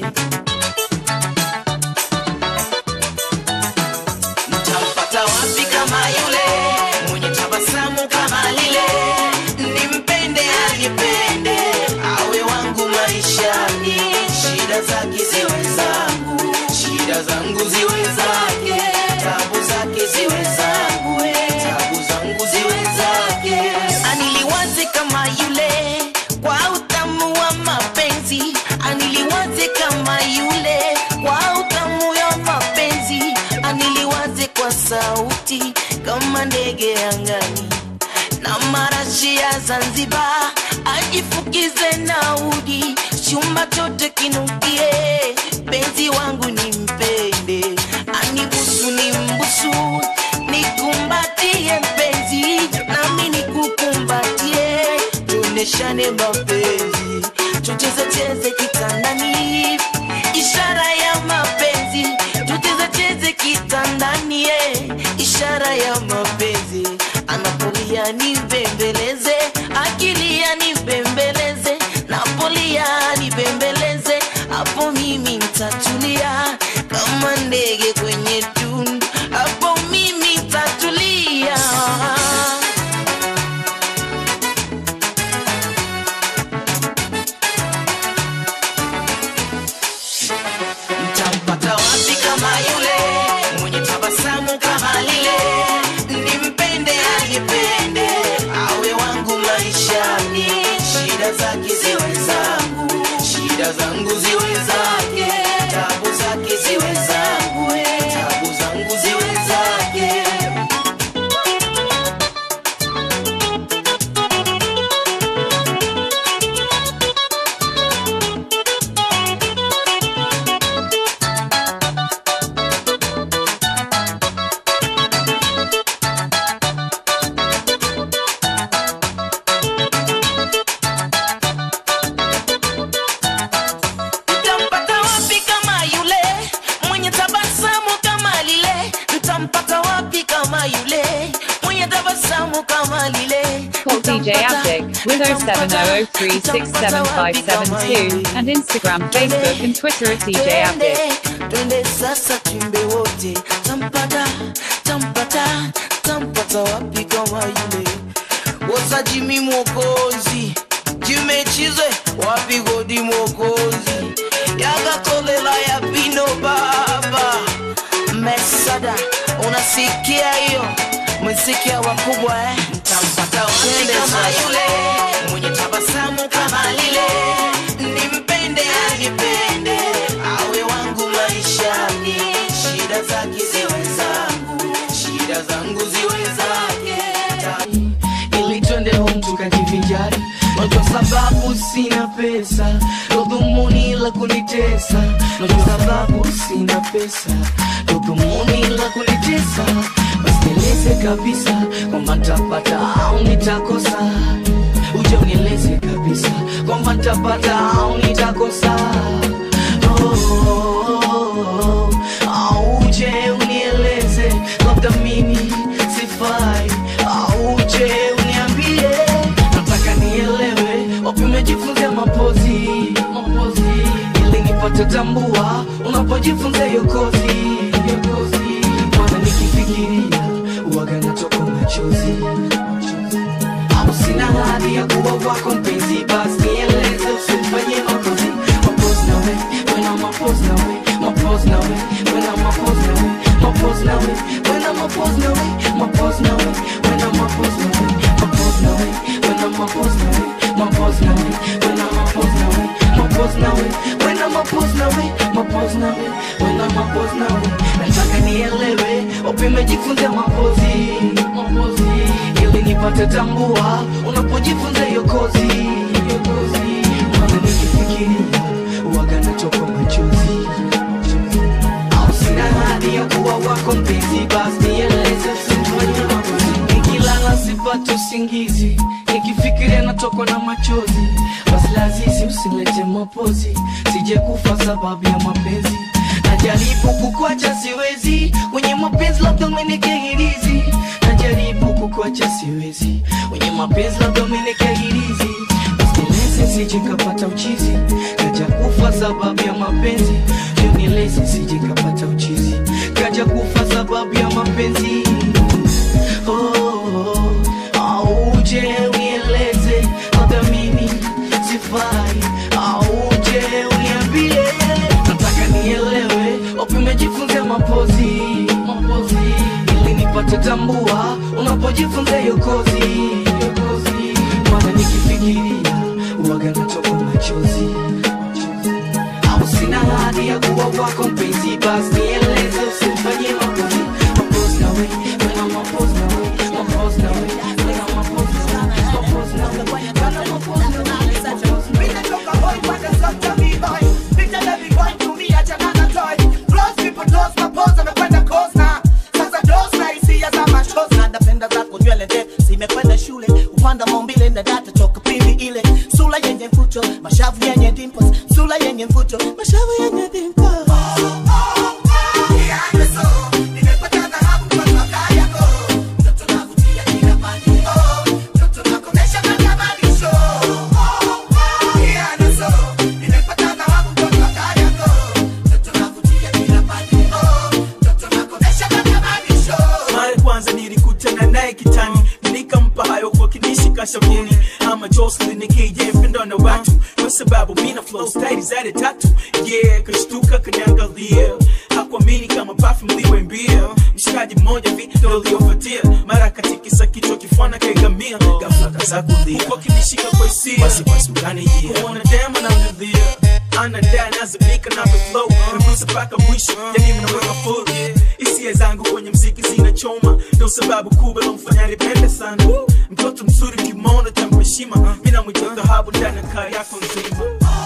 Nitampata wapi kama yule mwenye tabasamu kama lile, nimpende anipende awe wangu maishani, shida zake ziwe zangu, shida zangu ziwe zake, tabu zake ziwe zangu, tabu zangu ziwe zake. Aniliwaze kama yule kwa utamu wa mapenzi, aniliwaze kama yule kwa utamu wa mapenzi, aniliwaze kwa sauti kama ndege angani na marashi ya Zanzibar, ajifukize na udi, chumba chote kinukie, penzi wangu nimpende, anibusu nimbusu, nikumbatie mpenzi, nami nikukumbatie, tuoneshane mapenzi, tucheze cheze kitandani, ishara ya mapenzi, tucheze cheze kitandani, ishara ya mapenzi, anapolia nibembeleze, akilia nibembeleze, napolia nibembeleze, hapo mimi nitatulia kama ndege kwenye tundu, hapo mimi nitatulia. Nitampata wapi kama yule mwenye tabasamu kama lile, nimpende anipende awe wangu maishani, shida zake ziwe zangu, shida zangu ziwe zake, tabu zake ziwe zangu, tabu zangu ziwe zake. Nitampata wapi kama yule mwenye tabasamu kama lile, nitampata wapi kama yule mwenye tabasamu kama lile. Call D J Abdic with oh seven oh oh three six seven five seven two and Instagram, Facebook and Twitter at D J Abdic. Twende sasa timbe wote, tampata, tampata, tampata wapi kama yule. Wosa Jimmy Mwokozi, Jimmy Chizwe, wapi Godi Mwokozi, Yaga Kolela ya Pino Baba, Mesada, unasikia hiyo, msikia wakubwa eh. Tampata wapi kama yule mwenye tabasamu kama lile, nimpende anipende awe wangu maishani, shida zake ziwe zangu, shida zangu ziwe zake. Ili twende home tukajivinjari, kwa sababu sina pesa, ndo dhumuni la kunitesa, kwa sababu sina pesa, ndo dhumuni la kunitesa. Basi nieleze kabisa kwamba nitapata au nitakosa, uje unieleze kabisa kwamba nitapata au nitakosa. Oh, oh, oh, oh. Uje unieleze labda mimi sifai, au uje uniambie, nataka nielewe wapi umejifunza mapozi, mapozi, ili nipate tambua unapojifunza hiyo kozi, hiyo kozi. Maana nikifikiria uwaga natoka machozi, au sina hadi ya kuwa wako mpenzi, basi nieleze usifanye mapozi, mapozi nawe, wena mapozi nawe, mapozi nawe. pose now, when I'm a pose now, my pose now, when I'm a pose now, my pose now, when I'm a pose now, my pose now, when I'm a pose now, my pose now, when I'm a pose now, my pose now, when I'm a pose now. Nataka nielewe, upime jifunze mapozi, mapozi, ili nipate tambua, unapojifunza hiyo kozi, hiyo kozi. Maana nikifikiria, uwaga nachoka machozi, au sina hadi ya kuwa wako mpenzi, basi nieleze usinifanye mapozi. Nikilala sipati usingizi, nikifikiria natokwa na machozi, basi lazizi usilete mapozi, sije kufa sababu ya mapenzi. Najaribu kukuacha siwezi, wenye mapenzi labda umenigehirizi. Najaribu kukuacha siwezi, wenye mapenzi labda umenigehirizi. Usinileze sije kapata uchizi, kaja kufa sababu ya mapenzi. Unileze sije kapata uchizi, kaja kufa sababu ya mapenzi. Oh, oh, oh, uje unieleze, labda mimi sifai. Uje uniambie, nataka nielewe, upime jifunze mapozi, mapozi, ili nipate tambua, unapojifunza hiyo kozi, hiyo kozi. Maana nikifikiria, uwaga natoka machozi, au sina hadi ya kuwa wako mpenzi, basi nieleze usinifanyie mapozi. Mapozi nawe, wena mapozi nawe, mapozi nawe, wena mapozi nawe, mapozi nawe, wena mapozi nawe. Zimekwenda shule upanda maumbile na data toka pili ile sura yenye mvuto mashavu yenye dimples sura yenye mvuto mashavu yenye dimples. Shavuni, I'm a Jocelyn, Nikki, yeah, Fendo na watu. Kwa sababu mina flow steady zade tatu. Yeah, kashtuka kanyangalia. Hakuamini kama perfume liwe mbia. Mshikaji mmoja video uliofuatia. Mara katikisa kichwa kifua kaigamia. Ghafla kaza kulia. Huko kinishika kwa hisia. Basi basi ukaniia. Kuona dem ananilia. Anadai nazimika na flow. Mbusa paka mwisho, yani mnaweka full. Hisia zangu kwenye mziki zinachoma. Ndio sababu kubwa lomfanya nipende sana. Mtoto mzuri kimono cha mheshima, mina mwita dhahabu ndani ya kaya yako nzima.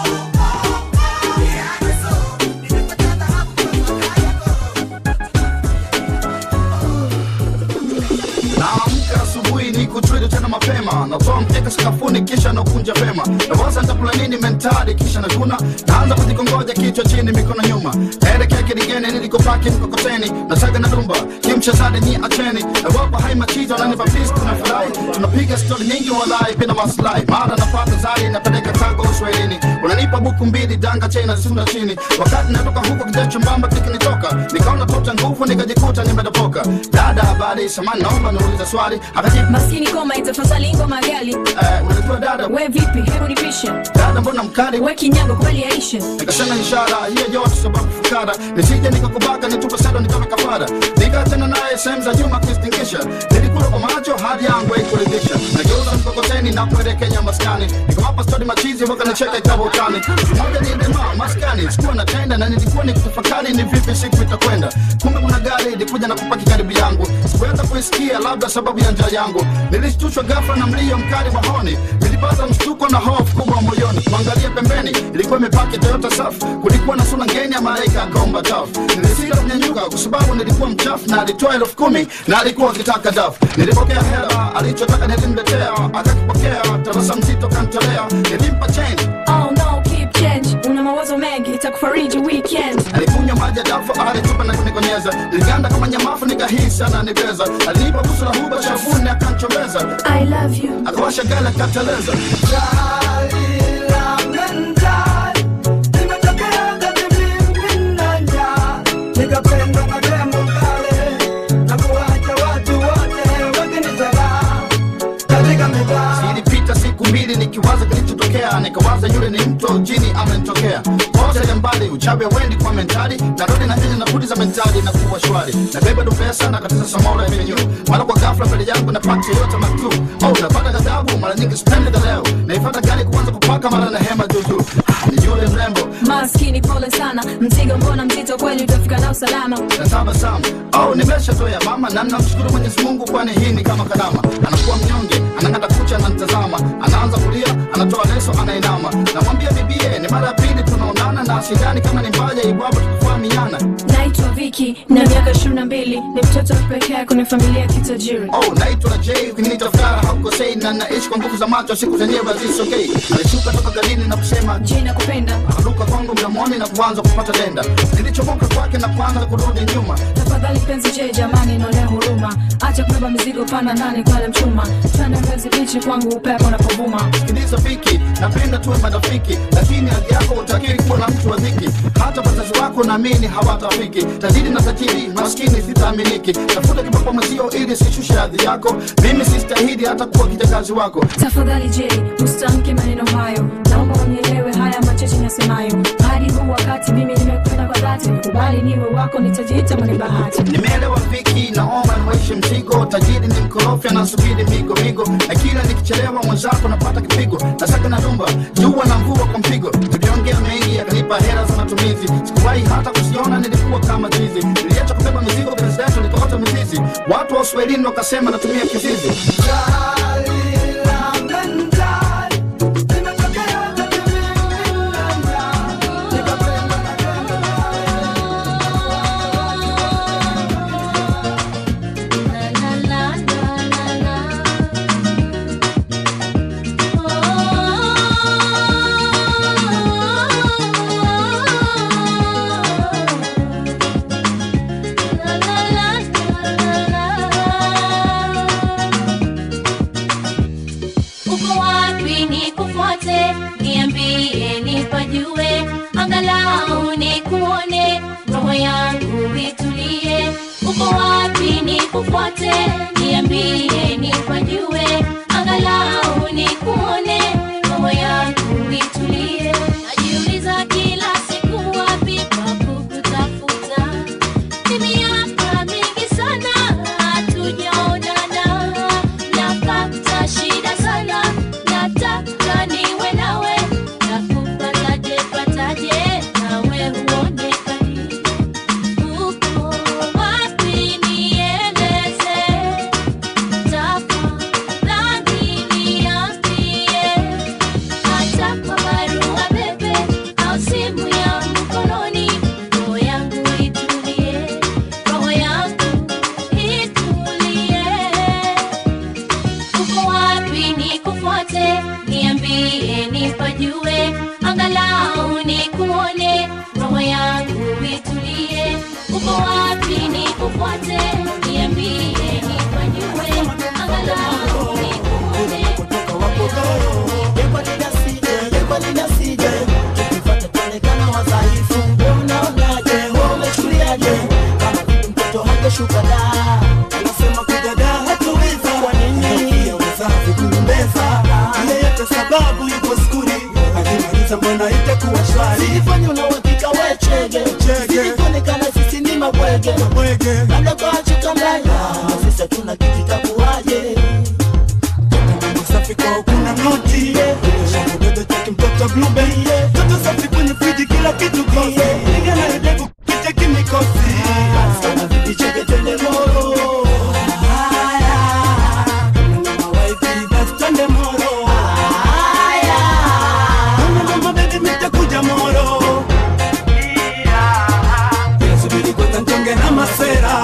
Naamka asubuhi niko trade tena mapema, natoa mkeka sakafuni kisha nakunja vema. Nawaza nitakula nini mentali kisha nakuna, naanza kujikongoja kichwa chini mikono nyuma. Elekea kidigeni nilikopaki mkokoteni, nasaga na dumba kimchezade nyi acheni. Na wapa hai machizo na nipa peace tunafurahi. Tunapiga story nyingi walai bila maslahi. Mara napata zari napeleka tango Uswahilini. Unanipa buku mbili danga chena sunda chini. Wakati natoka huko kijacho mbamba kikinitoka, nikaona tota nguvu nikajikuta nimedopoka. Dada habari samani naomba niulize swali. Akajibu maskini koma itafadhali ngoma gali. Eh, unajua dada we vipi hebu nipishe. Dada mbona mkali we kinyango kweli Aisha. Nikasema ishara hiyo yote sababu fukara. Nisije nikakubaka nitupe sado nitoke kafara. Nikaachana naye sehemu za Juma kistingisha. Nilikula kwa macho hadi yangu haikuridhisha. Nageuza mkokoteni na kuelekea maskani. Nikamapa story machizi waka nacheka ikawa utani. Mmoja ni dema maskani sikuwa natenda na nilikuwa nikitafakari ni vipi siku itakwenda. Kumbe kuna gari ilikuja na kupaki karibu yangu. Sikuweza kuisikia labda sababu ya njaa yangu. Nilishtushwa ghafla na mlio mkali wa honi. Nilipata mshtuko na hofu kubwa moyoni. Kuangalia pembeni ilikuwa imepaki Toyota Surf. Kulikuwa na sura ngeni ya malaika gomba tough. Nilisita kunyanyuka kwa sababu nilikuwa mchafu na alitoa elfu kumi na alikuwa akitaka dafu. Nilipokea hela alichotaka nilimletea, akakipokea tarasa mzito kantolea. Nilimpa change. Oh no, keep change. Una mawazo mengi itakufariji weekend. Alikunywa maji ya dafu alitupa na kunikonyeza. Niliganda kama nyamafu nikahisi ananibeza. Alinipa busu la huba shavuni akanchomeza. I love you. Akawasha gala akateleza. Zilipita siku mbili nikiwaza kilichotokea. Nikawaza yule ni mto jini amenitokea. Kosa ya mbali uchawi wendi kwa mental. gari na rodi na nje na kudi za mentali na kuwa shwari na beba pesa na katiza samola imenyu mara kwa ghafla mbele yangu na pati yote maktu au napata ghadhabu mara nyingi sipendi leo na ifata gari kuanza kupaka mara na hema juju ni yule mrembo maskini pole sana mzigo mbona mzito kweli utafika na usalama na tabasamu au nimeshatoya mama na namshukuru Mwenyezi Mungu kwani hii ni kama karama anakuwa mnyonge anangata kucha ananitazama anaanza kulia anatoa leso anainama namwambia bibie ni mara ya pili tunaonana na sidhani kama ni mbaya iwapo tukufahamiana naitwa Vicky na miaka ishirini na mbili ni mtoto pekee kwenye familia kitajiri oh naitwa Jay ukinitafakara haukosei na naishi kwa nguvu za macho siku zenyewe hazisogei alishuka toka garini na kusema je nakupenda akaruka kwangu mdomoni na kuanza kupata denda nilichomoka kwake na kuanza kurudi nyuma tafadhali penzi je jamani naonea huruma acha kubeba mizigo pana ndani kwa mchuma twende mbezi bichi kwangu upepo unapovuma sikiliza Vicky napenda tuwe marafiki lakini hadi yako utakiwi kuwa na mtu wa dhiki hata wazazi wako naamini hawatafiki tajiri na tajiri maskini sitaaminiki tafuta kiboko mwezio ili sishushe hadhi yako mimi sistahili hata kuwa kijakazi wako tafadhali je usitamke maneno hayo naomba unielewe haya machache nasemayo hadi huu wakati mimi nimekupenda kwa dhati kubali niwe wako nitajiita mwenye bahati nimeelewa Vicky naomba niwaishi mzigo tajiri ni mkorofi anasubiri migo migo na kila nikichelewa mwenzako napata kipigo nasaka na dumba jua na mvua kwa mpigo tuliongea mengi yakanipa hela za matumizi sikuwahi hata kusiona nilikuwa kama chizi niliacha kubeba mizigo presidenti nikaota mizizi watu wa Uswahilini wakasema natumia kizizi Kufuate, niambie nifanyue, angalau nikuone, roho yangu itulie. Najiuliza kila siku wapi pa kukutafuta. Ni miaka mingi sana hatujaonana, napata shida sana, nataka niwe nawe, nakupataje pataje nawe huonekani. Uko wapi nieleze, tafadhali niambie, hata kwa barua pepe au simu ya mkononi, roho yangu itulie, roho yangu itulie. Uko wapi nikufuate, niambie nipajue, angalau nikuone, roho yangu itulie. Uko wapi nikufuate, niambie nipajue, angalau nikuone. Shuka da anasema kudada hatuweza kwa nini uzazi kumbeza ile yote sababu yuko skuli akimaliza mbona itakuwa shwari sifanye unawakika we chege sikuonekana sisi ni mabwege labda kwa chuka mbaya sisi tuna kitu takuwaje safi kwa kuna noti shangu bebe taki mtoto blueberry toto safi kwenye friji kila kitu kosi niga na edevu kiteki mikosi sana vipi cheke twende moro haya mama waipi basi twende moro haya mama baby nitakuja moro yeah subiri kwa tantonge na masera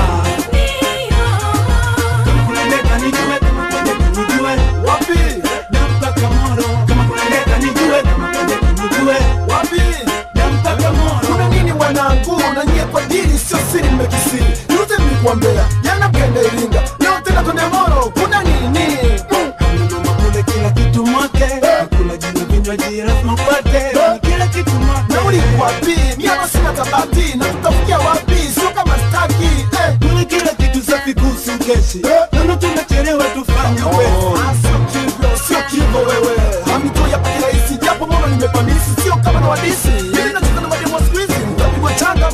kama kuleleka nijue kama kuleleka nijue wapi namtaka moro kama kuleleka nijue kama kuleleka nijue wapi namtaka moro kuna nini wanangu na nyie kwa dili sio siri mmekisiri yote mlikuambea jana pende Iringa leo tena twende moro kuna nini mama kule kila kitu mote kula jina vinywaji lazima upate kila kitu mote na ulikuwa wapi mimi hapa sina tabati na tutafikia wapi sio kama staki eh kule kila kitu safi kuhusu keshi na tunachelewa tufanye wewe sio kivyo sio kivyo wewe hamitoya pale rahisi japo mbona nimepandisi sio kama na wadisi mimi nacheza na mademo siku hizi mtapigwa changa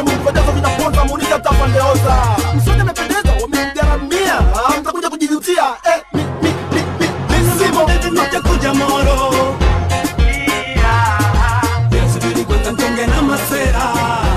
Mche mkufajazo vinaponza munika tapandeoza. Msote mependeza wamemgaramia. Mtakuja kujijutia. Eh, mi, mi, mi, mi, mi, simo. Nitakuja moro. Yesu bili kwa mtonge na masera.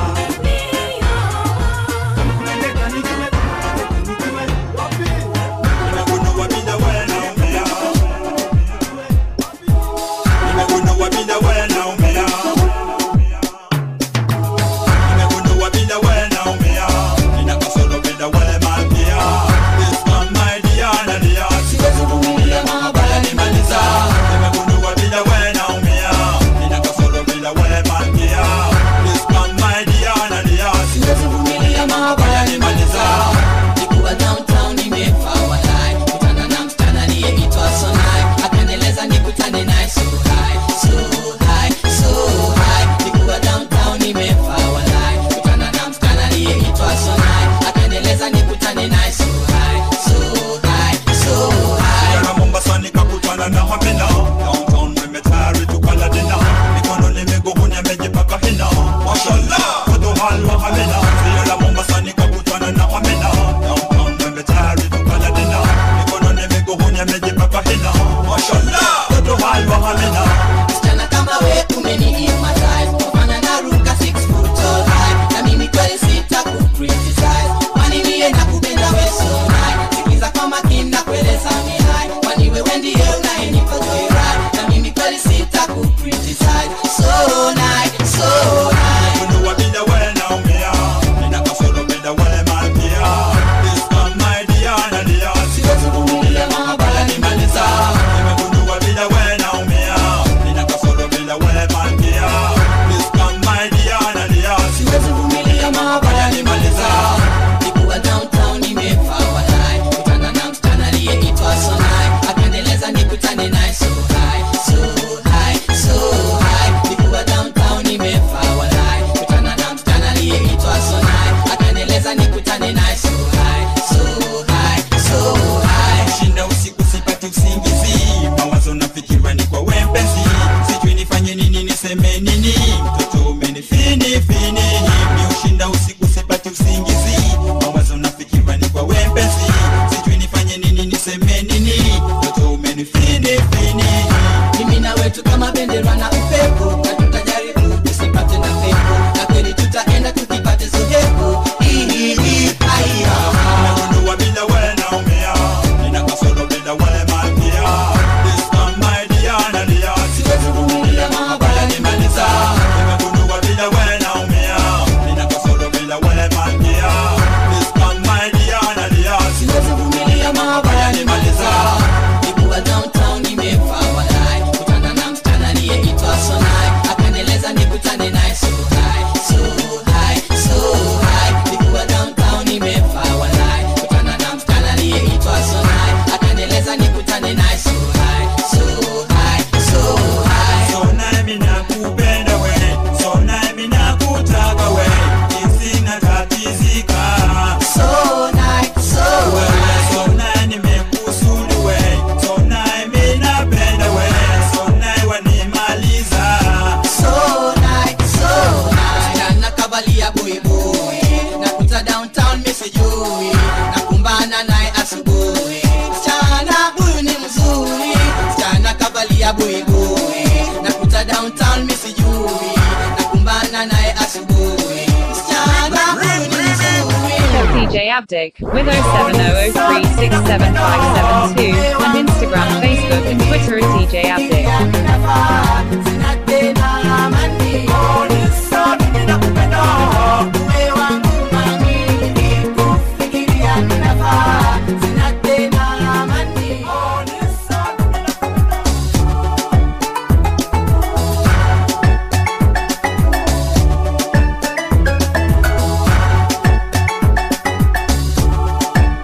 D J Abdic with oh seven oh oh three six seven five seven two and Instagram, Facebook and Twitter at D J Abdic.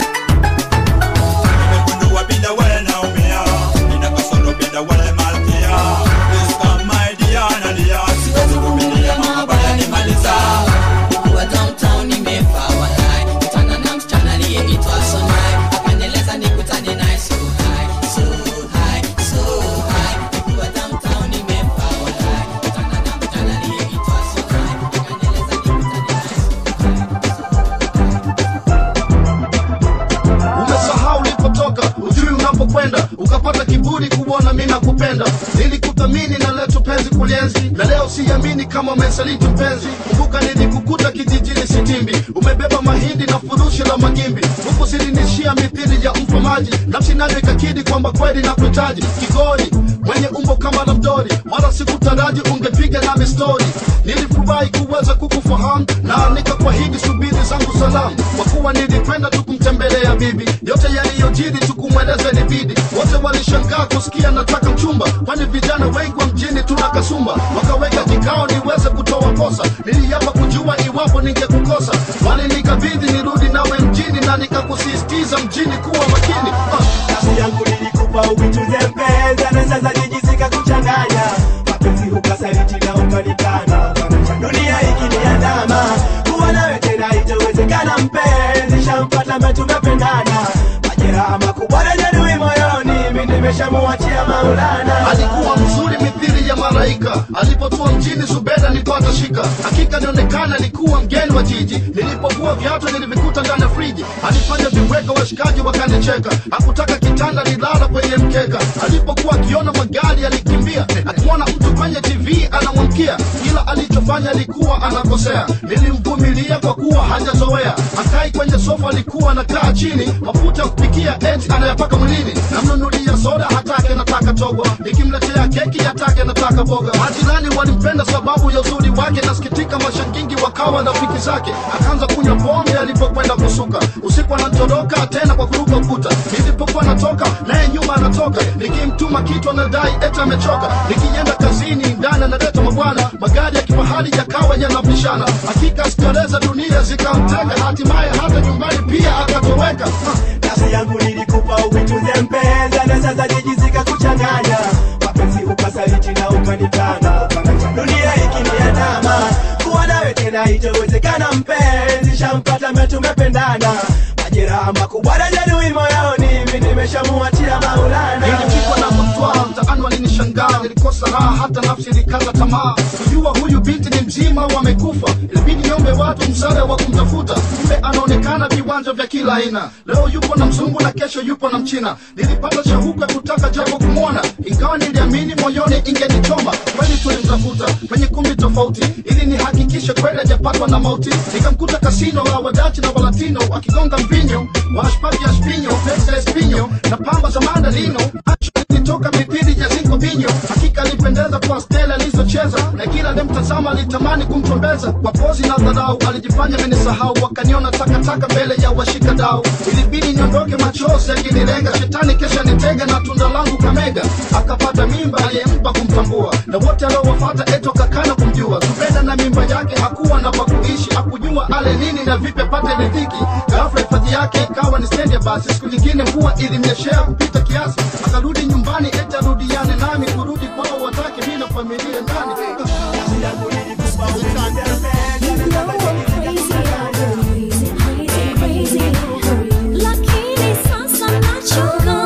Wale malkia nilipokwenda ukapata kiburi kuona mimi nakupenda. Nilikuthamini na leo tupenzi kulienzi, na leo siamini kama umesaliti mpenzi. Kumbuka nilikukuta kijijini Sitimbi, umebeba mahindi na furushi la magimbi, huku silinishia mithili ya mfamaji. Nafsi nayo ikakidi kwamba kweli nakuhitaji. Kigori mwenye umbo kama Labdori, wala sikutaraji ungepiga nami story. Nilifurahi kuweza kukufahamu na nikakuahidi subiri zangu salamu, kwa kuwa nilipenda tukumtembelea bibi. Yote yaliyojiri tukumweleze ni bidi. Wote walishangaa kusikia nataka mchumba, kwani vijana wengi wa mjini tuna kasumba. Wakaweka kikao niweze kutoa kosa, niliapa kujua iwapo ningekukosa. Walinikabidhi nirudi nawe mjini na nikakusisitiza mjini kuwa makini. Nafsi yangu nilikupa uvichuze mpenzi, na sasa jijisika kuchanganya mapenzi, ukasaliti na ukanikana. Dunia hiki ni adama, kuwa nawe tena itawezekana mpenzi. Shampata mbe tumependana, majeraha makubwa na jeruhi moyoni, mimi nimeshamuachia Maulana. Alikuwa mzuri mithili ya malaika, alipotua mjini Zubeda nipata shika. Hakika nionekana nilikuwa mgeni wa jiji, nilipokuwa viatu nilivikuta ndani ya friji. Alifanya viweka washikaji wakanicheka, hakutaka kitanda nilala kwenye mkeka. Alipokuwa akiona magari alikimbia, akiona mtu kwenye T V anamwamkia. Kila alichofanya alikuwa anakosea, nilimvumilia kwa kuwa hajazoea. Akai kwenye sofa alikuwa anakaa chini, mafuta ya kupikia eti anayapaka mwilini. Namnunulia soda hatake nataka togo, nikimletea keki hatake nataka boga. Majirani walimpenda sababu ya uzuri wake, nasikitika mashangingi wakawa rafiki zake. Akaanza kunywa pombe alipokwenda kusuka, usiku anatoroka tena kwa kuruka ukuta. Nilipokuwa natoka naye nyuma anatoka, nikimtuma kitu anadai eti amechoka. Nikienda kazini ndani analeta mabwana, magari ya kifahari yakawa yanapishana. Hakika sikareza dunia zikamtega, hatimaye hata nyumbani pia akatoweka. Nafsi yangu nilikupa uvichuze mpenzi, na sasa jijisika kuchanganya mapenzi, ukasaliti na ukanikana. Dunia hiki ni adama, kuwa nawe tena itawezekana mpenzi. Shampata mbe tumependana, majeraha makubwa na jeruhi moyoni, mimi nimeshamuachia Maulana. Nilipigwa na butwaa, mtaani walinishangaa. Nilikosa raha hata nafsi ilikaza tamaa, kujua huyu binti ni mzima wamekufa. Ilibidi niombe watu msaada wa kumtafuta, kumbe anaonekana viwanja vya kila aina. Leo yupo na mzungu na kesho yupo na mchina. Nilipata shauku ya kutaka japo kumwona, ingawa niliamini moyoni ingenichoma. Kweli tulimtafuta kwenye kumbi tofauti, ili nihakikishe kweli hajapatwa na mauti. Nikamkuta kasino la wadachi na walatino, wakigonga mpinyo washpati ya spinyo, pesa espinyo na pamba za mandalino. Nitoka mipili ya zinko binyo, hakika alipendeza kwa stela alizocheza, na kila alimtazama alitamani kumchombeza. Kwa pozi na dharau alijifanya amenisahau, wakaniona takataka mbele ya washika dau. Ilibidi niondoke machozi yakinilenga, shetani kesha nitega na tunda langu kamega. Akapata mimba aliyempa kumtambua, na wote aliowafuata eto kakana kumjua. Zubeda na mimba yake hakuwa na pa kuishi, hakujua ale nini na vipi apate riziki. Ghafla hifadhi yake ikawa ni stendi ya basi, siku nyingine mvua ilimnyeshea kupita kiasi. Akarudi nyumbani eti arudiane nami, kurudi kwao watake mimi na familia ndani. Lakini sasa nachoka,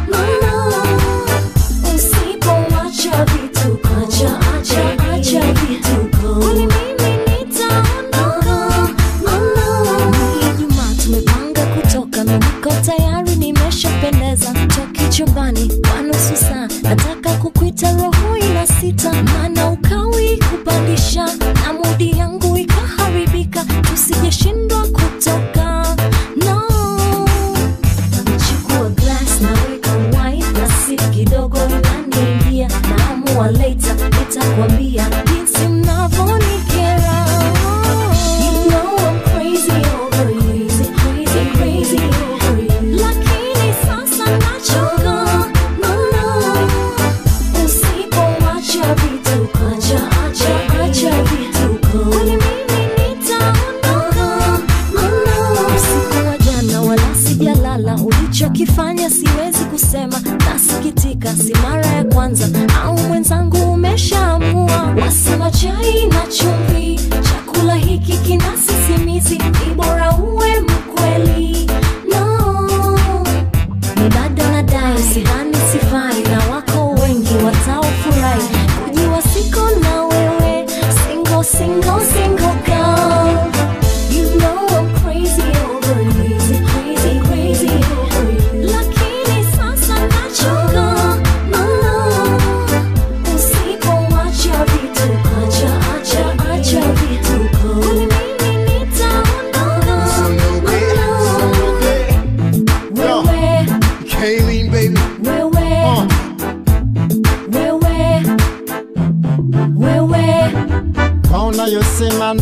usipoacha vituko, acha acha acha vituko, kwani mimi nitaondoka. Ijumaa tumepanga kutoka, na niko tayari nimeshapendeza. Toki chumbani kwa nusu saa, nataka kukuita roho ina sita, maana ukawi kupandisha na mudi yangu ikaharibika, tusijeshindwa kutoka. No, nachukua glass naweka wine na sip kidogo inaniingia, naamua later nitakwambia jinsi mnavyonikera. You know I'm crazy over you, crazy crazy over you, lakini sasa nachoka. No no, usipoacha vituko, acha acha acha vituko, kwani mimi nitaondoka. No no, usiku wa jana wala sijalala, ulichokifanya siwezi kusema, nasikitika, si mara ya kwanza au mwenzangu umeshaamua. Wasema chai na chumvi, chakula hiki kina sisimizi, ni bora uwe mkweli. No, ni bado nadai, sidhani sifai, na wako wengi wataofurahi kujua siko na wewe, single single single girl. You know I'm crazy over you, crazy crazy over you, lakini sasa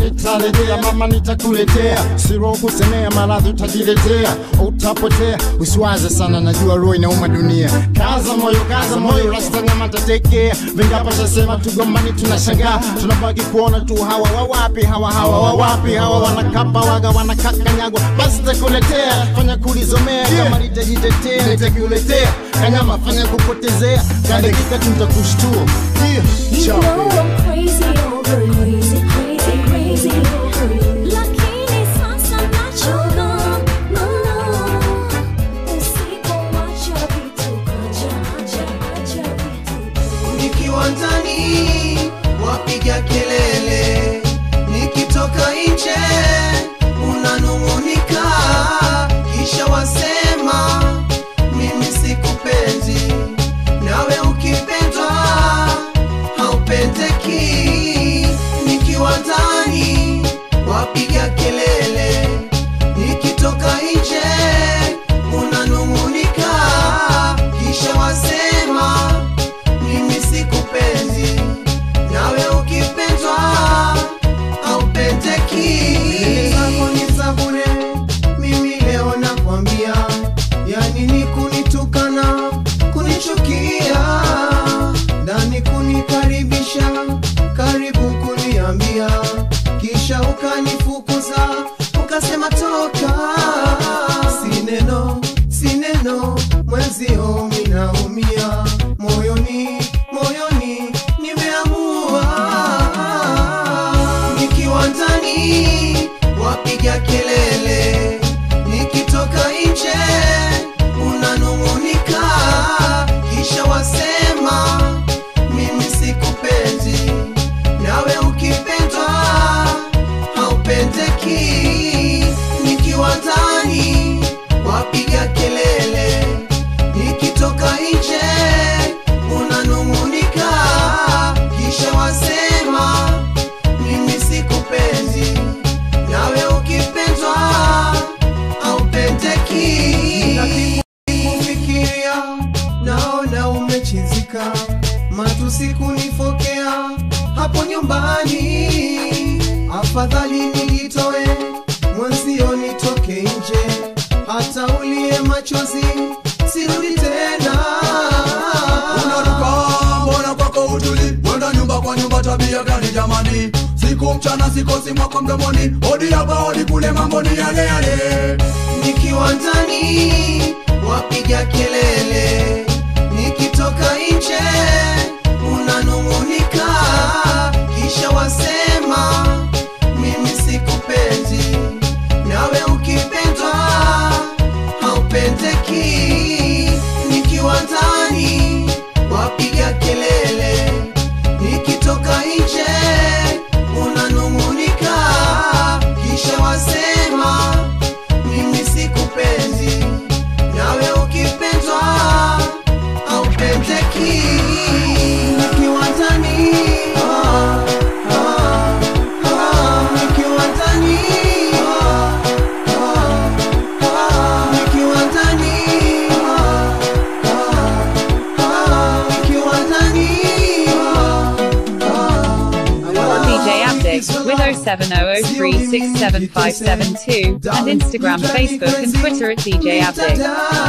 nitarejea, mama nitakuletea, siro kusemea, maradhi utajiletea, utapotea. Usiwaze sana, najua roho inauma dunia. Kaza moyo, kaza moyo, rasta nyama tatekea. Vingapo shasema tugombani, tunashangaa, tunabaki kuona tu hawa wawapi, hawa hawa wawapi, hawa wanakapa waga wanakakanyagwa. Basi takuletea, fanya kulizomea, kama nitajitetea nitakuletea, kanyama fanya kupotezea, kadakika tutakushtua. You know I'm crazy over you, crazy, crazy, crazy over you. Lakini sasa nachoka, no, no. Usipoacha vituko, acha, acha, acha vituko. Nikiwa ndani wapiga kelele, nikitoka nje unanung'unika, kisha wasema mimi sikupendi, nawe ukipendwa haupendeki. Nikiwa ndani wapiga kelele, nikitoka nje unanung'unika, kisha wasema mimi sikupendi, nawe ukipendwa haupendeki. Zako ni za bure, mimi leo nakwambia, yani ni kunitukana, kunichukia, ndani kunikaribisha, karibu kuniambia, kisha ukanifukuza, ukasema toka. Si neno, si neno, mwenzio minaumia, moyoni, moyoni nimeamua. Nikiwa ndani wapiga kelele, nikitoka nje unanung'unika, kisha wasema mimi sikupendi, nawe ukipendwa haupendeki. Nikiwa ndani wapiga kelele, nikitoka nje unanung'unika, kisha wasema mimi sikupendi, nawe ukipendwa haupendeki. Kufikiria naona umechizika, matusi kunifokea hapo nyumbani, afadhali nijitoe, mwenzio nitoke nje, hata ulie machozi sirudi tena. Unaruka mbona kwako utuli, wenda nyumba kwa nyumba, tabia gani jamani? Siku mchana sikosi mwako mdomoni, odi hapa odi kule, mambo ni yale yale. Nikiwa ndani wapiga kelele, nikitoka nje unanung'unika, kisha wasema mimi sikupendi, nawe ukipendwa haupendeki. Nikiwa ndani wapiga kelele, nikitoka nje unanung'unika, kisha wasema mimi sikupendi, nawe ukipendwa haupendeki. Nikiwa ndani ah, ah, ah, nikiwa ndani ah, ah, ah, nikiwa ndani ah, ah, ah, nikiwa ndani Follow D J Abdic with oh seven oh oh three six seven five seven two and Instagram, Facebook and Twitter at D J Abdic.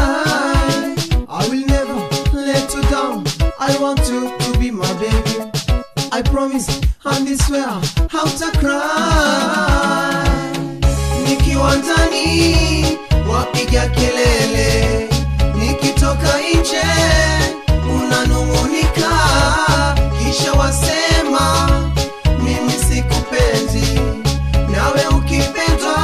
I will never let you down, I want you to be my baby, I promise and I swear how to cry. Nikiwa ndani wapiga kelele, nikitoka nje unanung'unika, kisha wasema mimi sikupendi, nawe ukipendwa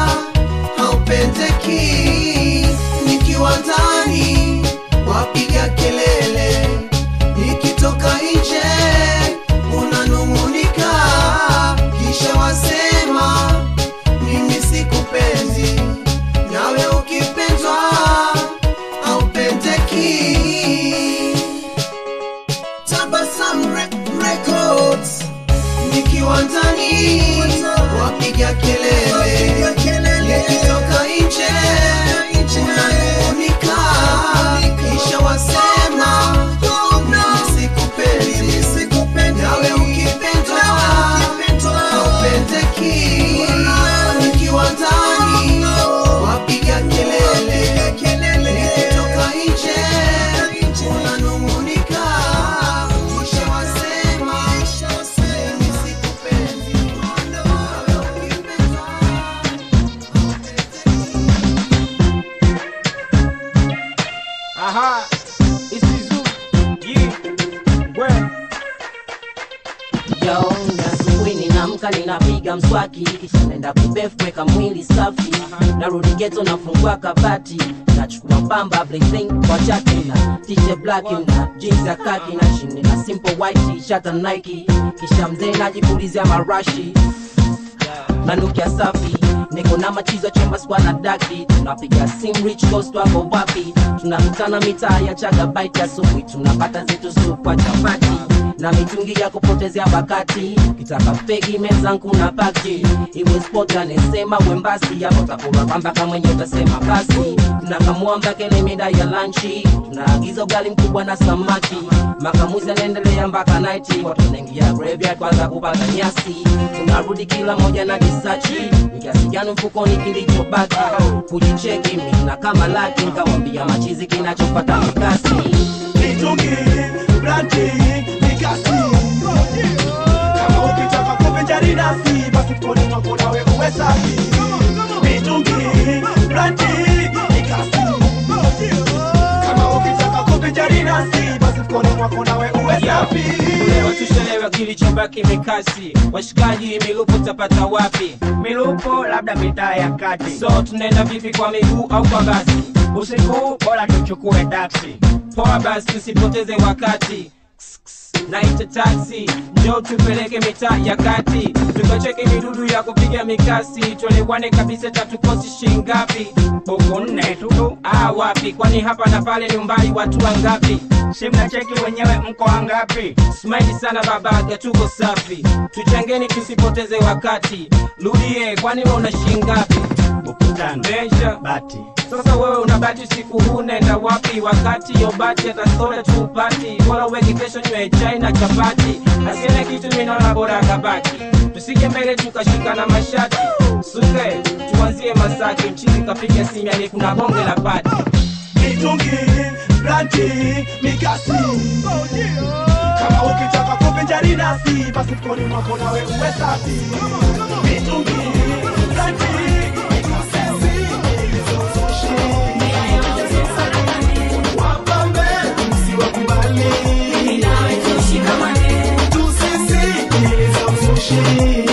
haupendeki. Nikiwa ndani wapiga kelele, nikitoka nje unanung'unika, kisha wasema mimi sikupendi, nawe ukipendwa haupendeki. Tabasamu Records. Nikiwa ndani wapiga kelele, nikitoka nje unanung'unika, kisha wasema mimi sikupendi, nawe ukipendwa haupendeki. Aha, isizu, yeah, we. Yo, asubuhi ninaamka ninapiga mswaki, kisha naenda kubef kuweka mwili safi. Narudi ghetto nafungua kabati, nachukua bamba bling bling kwa chati na t-shirt black na jeans ya khaki na chini na simple white t-shirt na Nike. Kisha mzee najipulizia marashi nanukia safi, niko na machizo chemba squad na daki. Tunapiga sim rich coast wako wapi, tunakutana mitaa ya chaga bite ya supi, tunapata zetu supu kwa chapati na mitungi ya kupotezea wakati. Kitaka fegi mezangu na paki, iwe sport anesema wembasi, hapo takula kwamba kama mwenye utasema basi. Tunakamua mbakele mida ya lunchi, tunaagiza ugali mkubwa na samaki. Makamuzi anaendelea mpaka night, watu wanaingia graveyard kwanza kupata nyasi. Tunarudi kila moja na kisachi, nikiasi gani mfukoni kilichobaki. Kujicheki mimi na kama laki, nikawambia machizi kinachopata mikasi. Mitungi, brandy, mikasi. Kama ukitaka kupenjari nasi, basi mkoni mwako nawe uwe safi. Mitungi, brandy, mikasi. Kama ukitaka kupenjari nasi, basi mkoni mwako nawe uwe safi. Leo tushelewa kilichobaki mikasi. Washikaji milupo tapata wapi? Milupo labda mitaa ya kati. So tunaenda vipi, kwa miguu au kwa basi? Usiku bora tuchukue taxi. Poa basi tusipoteze wakati. Naita taxi, njoo tupeleke mitaa ya kati. Tukacheke midudu ya kupiga mikasi. Tuelewane kabisa tatukosi shingapi? Buku nne tu. Ah wapi, kwani hapa na pale ni umbali watu wangapi? Simna cheki wenyewe mko wangapi? Smile sana babaga, tuko safi. Tuchangeni tusipoteze wakati. Rudie, kwani wewe una shingapi? Buku tano. Measure bati. Sasa wewe unabati siku huu nenda wapi? Wakati yo bati atasoda tu party. Bora weki kesho nywe chai na chapati. Asiene kitu minona bora kabaki. Tusige mbele tukashika na mashati. Suke, tuanzie Masaki. Mchizi kapiga simu ni kuna bonge la pati. Mitungi, brandy, mikasi. Kama ukitaka kupenjari nasi, basi mkoni mwako nawe uwe safi. Mitungi, brandy, mikasi. Wapambe, msiwakubali. Tusisi, nilizosushi.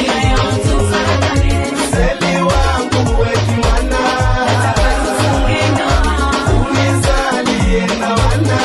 Seli wangu weki mwana. Unizalie na wana.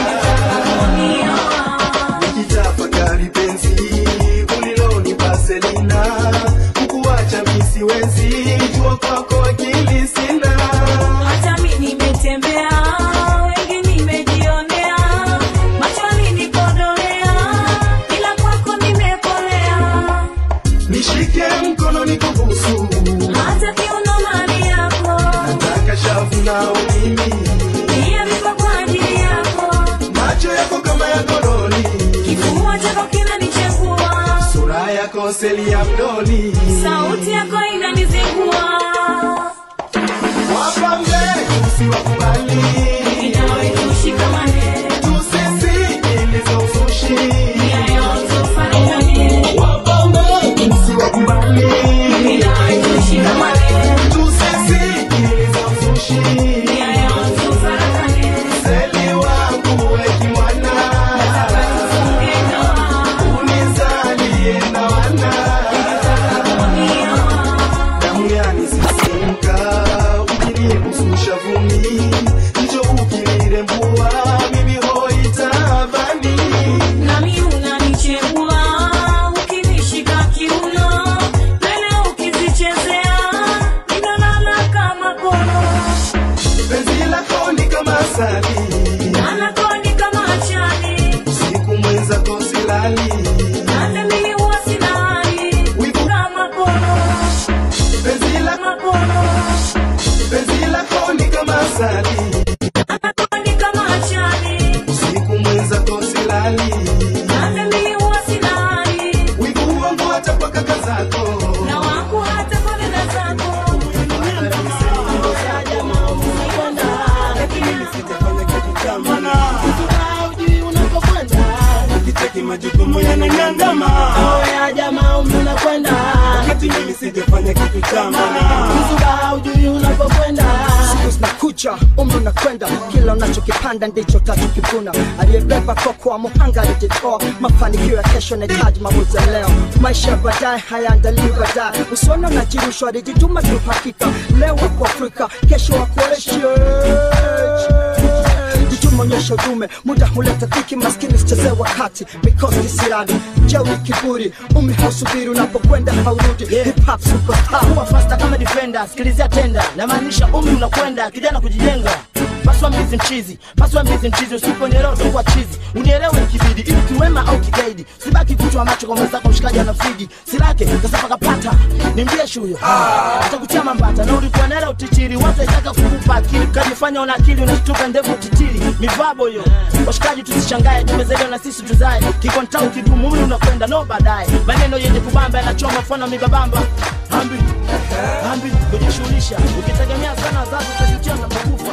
Nikitafakari penzi ulilonipa Selina, kukuacha mimi siwezi, jua kwako akili sina. Hata mimi nimetembea, wengi nimejionea, machoni nikodolea, ila kwako nimepolea. Nishike mkono nikubusu, hata kiuno mali yako, nataka shavu nao mimi, pia vipo kwa ajili yako. macho yako kama ya gololi, kifua chako kinanichefua, sura yako seli ya mdoli, sauti yako inanizingua. Wapambe, usiwakubali. Nawe tushikamane, tusisi nilizosushi. nia yote ufanikane. Wapambe, usiwakubali. Nawe tushikamane, tusisi nilizosushi. nia yote ufanikane. Seli wangu weki mwana. Unizalie na wana. Damu yanisisimka, ukinibusu shavuni. Njo staki majukumu yananiandama. Oh ya jamaa umri unakwenda, wakati mimi sijafanya kitu cha maana. Mzuba ujui unapokwenda, siku zinakucha umri unakwenda, kila unachokipanda ndicho utakachokivuna. Aliyebeba koko wa muhanga alijitoa, mafanikio ya kesho yanahitaji maamuzi ya leo. Maisha baadaye hayaandaliwi baadaye, usione unajirushwa, alijituma tu hakika. Leo wako Afrika, kesho wako Asia. Onyesha udume, muda huleta dhiki, maskini sicheze wakati, because kisirani, jeuri kiburi, umri hausubiri, unapokwenda haurudi. Hip hop superstar, kuwa faster kama defender, sikilizia tenda, na maanisha umri unakwenda, kijana kujijenga. Paswa mbizi mchizi, paswa mbizi mchizi, usiponyelewa utakuwa chizi. Unielewe kibidi, ili kiwema au kigaidi, sibaki kuchwa macho kwa mwenzako mshikaji anafidi. Silake, kasapa kapata, ni mbieshu huyo atakutia mambata, na ulikuwa nela utichiri. Watu itaka kukupa akili, kajifanya una akili, unashtuka ndevu utitiri. Mivabo yo, washikaji tusishangae, tumezelewa na sisi tuzae. Kikontau kidumu, umri unakwenda, no baadaye. Maneno yenye kubamba, yanachoma mfano mibabamba. Hambi, hambi, kujishughulisha, ukitegemea sana wazazi utajutia unapokufa.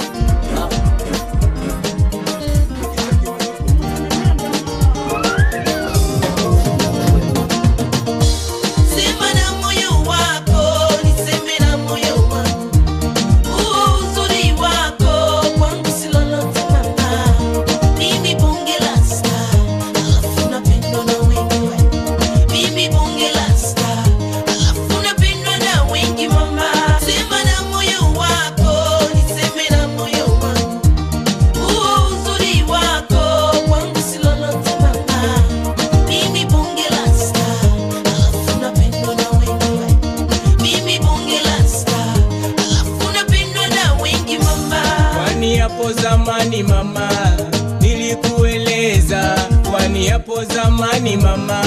hapo zamani mama, nilikueleza. Kwani hapo zamani mama,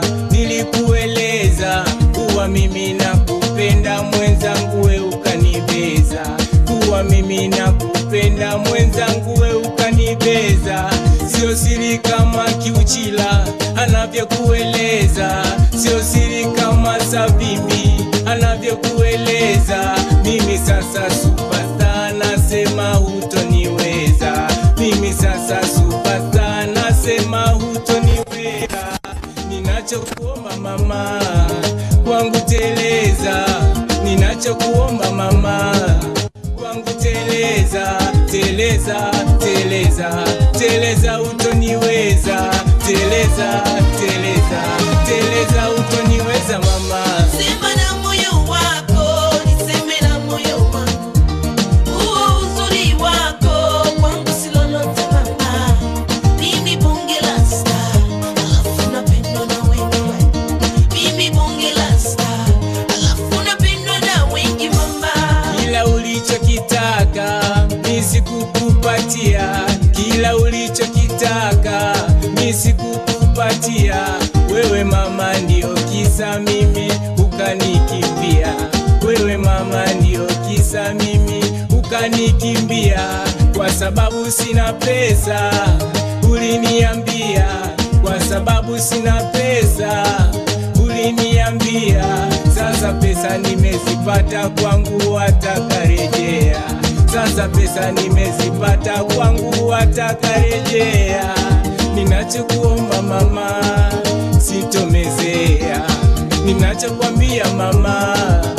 nilikueleza kuwa mimi nakupenda mwenzangu, we ukanibeza. Kuwa mimi nakupenda mwenzangu, we ukanibeza. Sio siri kama Kiuchila anavyokueleza, sio siri kama Savimbi anavyokueleza. Mimi sasa superstar, nasema hutoniweza. Mimi sasa superstar, nasema hutoniweza. Ninachokuomba mama, kwangu teleza. Ninachokuomba mama, kwangu teleza. Teleza, teleza, teleza hutoniweza. Teleza, teleza, teleza hutoniweza mama. Sema na moyo wako, niseme na moyo wangu. Huo uzuri wako, kwangu si lolote mama. Mimi bonge la star, alafu napendwa na wengi. Mimi bonge la star, alafu napendwa na wengi mama. Kila ulichokitaka nisikukupatia, kila ulichokitaka nisikukupatia. Wewe mama ndio kisa mimi ukanikimbia, wewe mama ndio kisa mimi ukanikimbia. Kwa sababu sina pesa uliniambia, kwa sababu sina pesa uliniambia. Sasa pesa nimezipata, kwangu watakarejea. Sasa pesa nimezipata, kwangu watakarejea. Ninachokuomba mama, sintomezea. Ninachokwambia mama,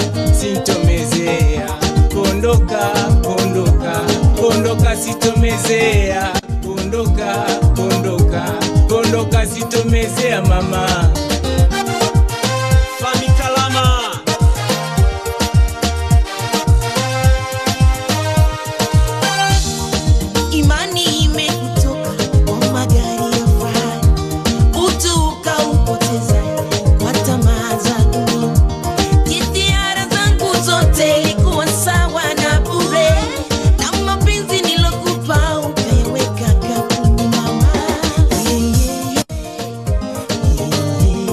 sintomezea. Ondoka, ondoka, ondoka, sitomezea. Ondoka, ondoka, ondoka, sitomezea mama. Fami Kalama. Imani imekutoka kwa magari ya fahari, utu ukaupoteza kwa tamaa za dunia. Jitihada zangu zote ilikuwa sawa na bure, na mapenzi nilokupa ukayaweka kabuni mama. Yeah, yeah, yeah.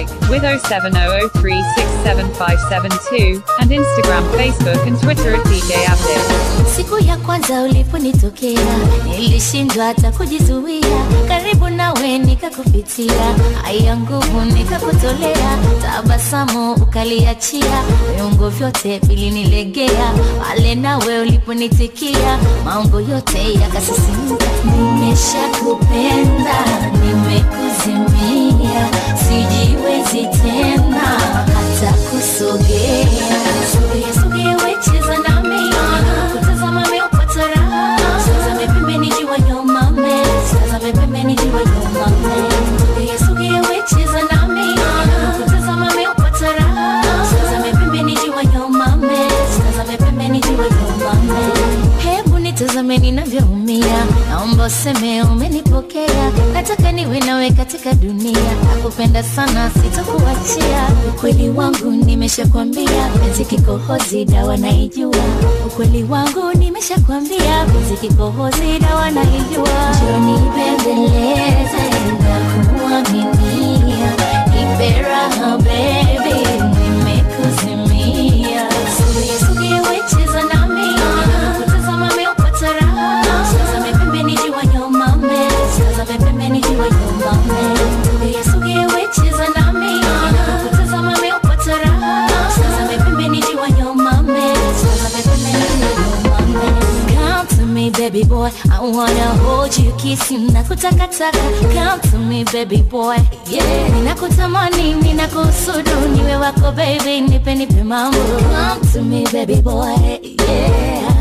with oh seven oh oh three six seven five seven two, and Instagram, Facebook and Twitter at D J Abdic. Siku ya kwanza uliponitokea nilishindwa hata kujizuia, karibu nawe nikakupitia, haya nguvu nikakutolea, tabasamu ukaliachia, viungo vyote vilinilegea, pale nawe uliponitikia, maungo yote yakasisimka. Nimeshakupenda, nimekuzimia, sijiwezi tena hata kusogea. Sogea sogea wecheza nami, kutazama meupata raha, tazame pembeni jiwa nyomame, tazame pembeni jiwa nyomame. Sogea sogea wecheza nami, kutazama meupata raha, tazame pembeni jiwa nyomame, tazame pembeni jiwa nyomame. Hebu nitazame ninavyoumia, naomba useme umenipokea, nataka niwe nawe katika dunia, nakupenda sana sitakuachia. Ukweli wangu nimeshakwambia, penzi kikohozi dawa naijua. Ukweli wangu nimeshakwambia, penzi kikohozi dawa naijua. Njoo nibembeleze na kuaminia, nipe raha baby, nimekuzimia. Sogea sogea wecheza nami, kutazama meupata raha, tazame pembeni jiwa nyomame, tazame pembeni jiwa nyomame. Sogea sogea wecheza nami, kutazama meupata raha, tazame pembeni jiwa nyomame, tazame pembeni jiwa nyomame. Come to me baby boy, I wanna hold you, kiss you, nakutakataka. Come to me baby boy, yeah. Ninakutamani, ninakusudu, niwe wako baby, nipe nipe mambo. Come to me baby boy, yeah.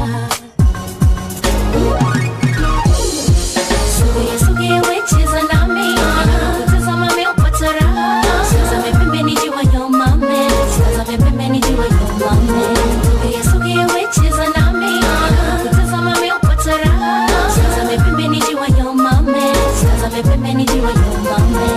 Sogea sogea wecheza nami, kutazama meupata raha, tazame pembeni jiwa nyomame, tazame pembeni jiwa nyomame. Sogea sogea wecheza nami, kutazama meupata raha, tazame pembeni jiwa nyomame, tazame pembeni jiwa nyomame.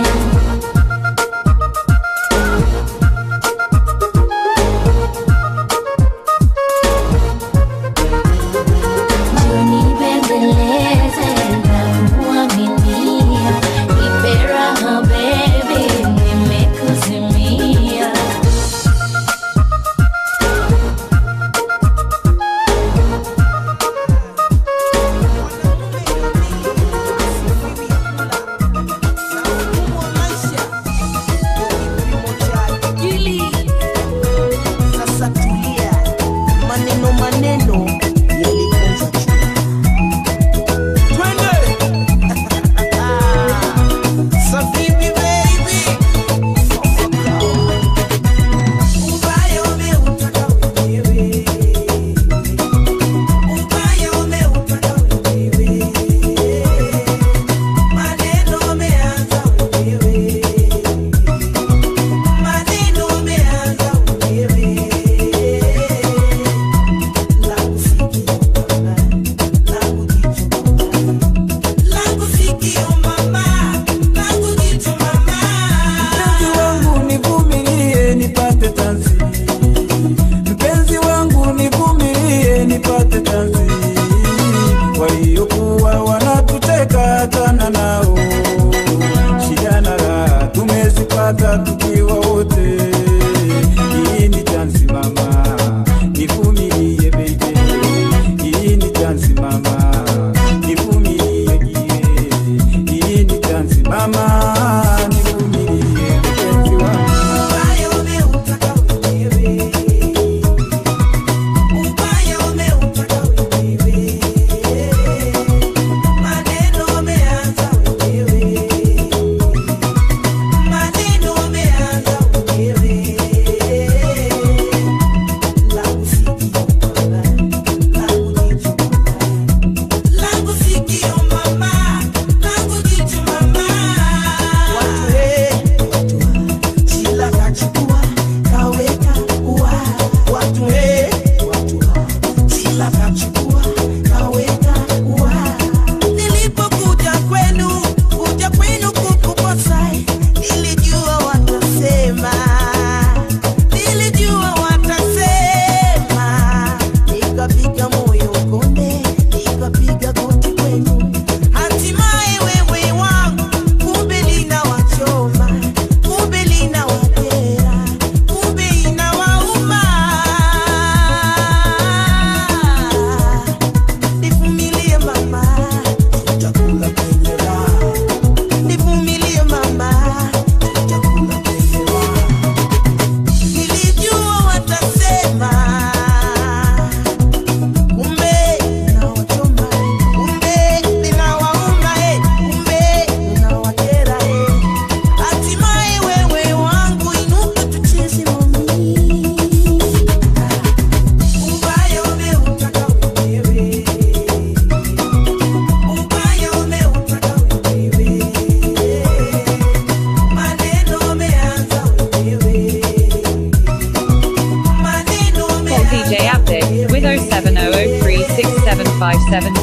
Maneno umeanza wewe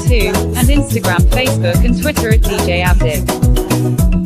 two, and Instagram, Facebook, and Twitter at D J Abdic.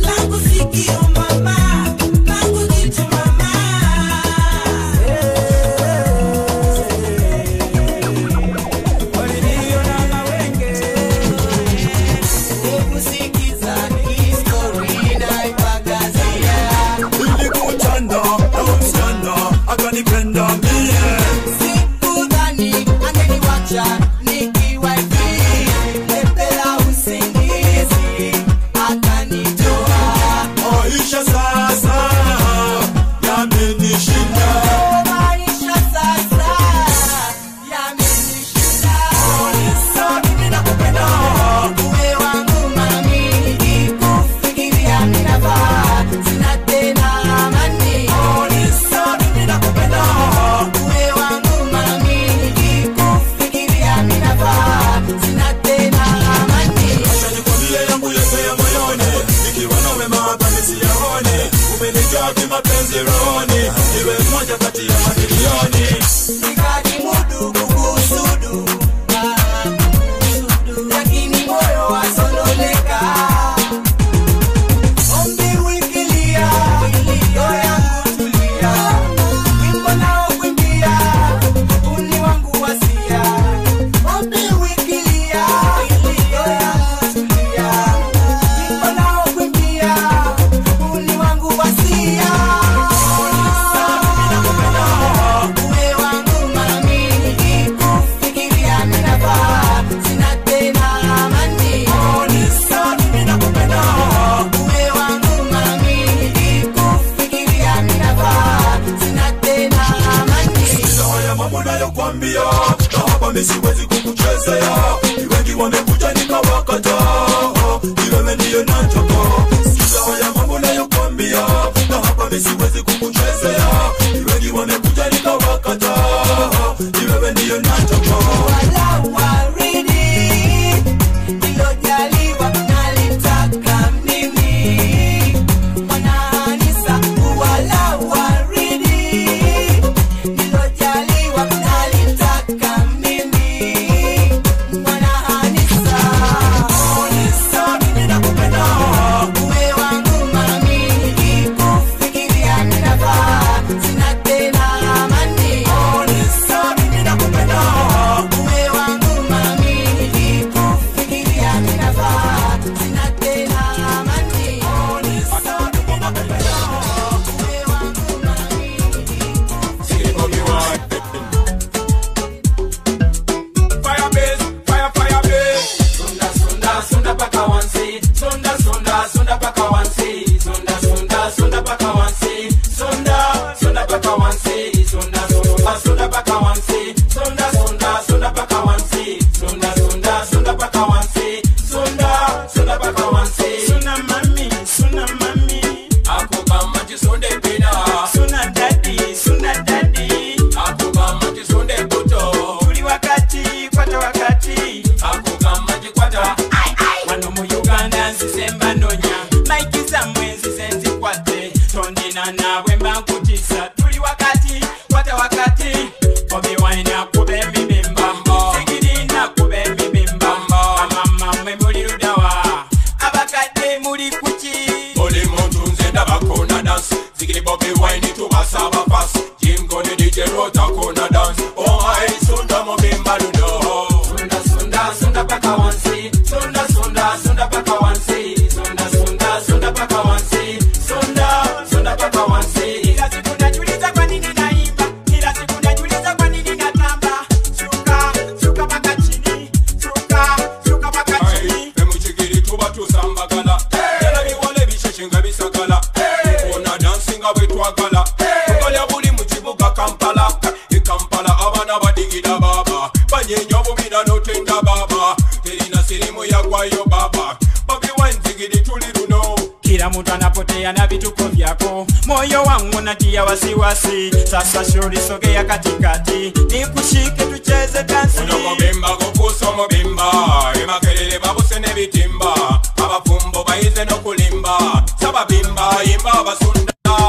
Sasa shuri sogea katikati nikushike tucheze dansi mubimba kukusa mubimba emakelele babusene bitimba abafumbo bayize no kulimba sababimba imba basunda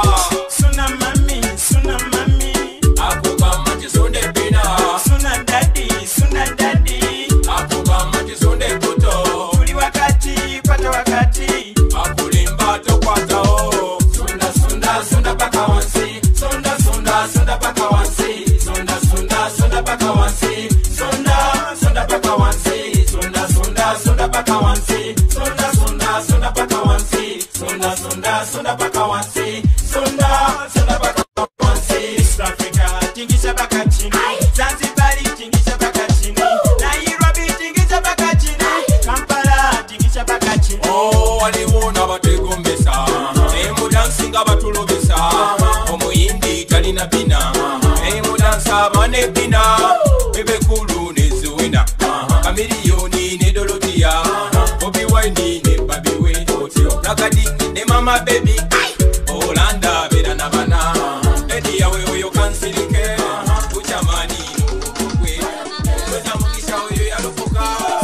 suna mami suna mami akugamba kisunde bina suna daddy suna daddy akugamba mane pina bebe kulu ne zuina kamiliyoni ne dolotia Bobby Wine ne baby we nakadi ne mama baby Olanda bera na bana edi yawe oyo kansilike uchamani ukwe kwenda mukisha oyo yalofoka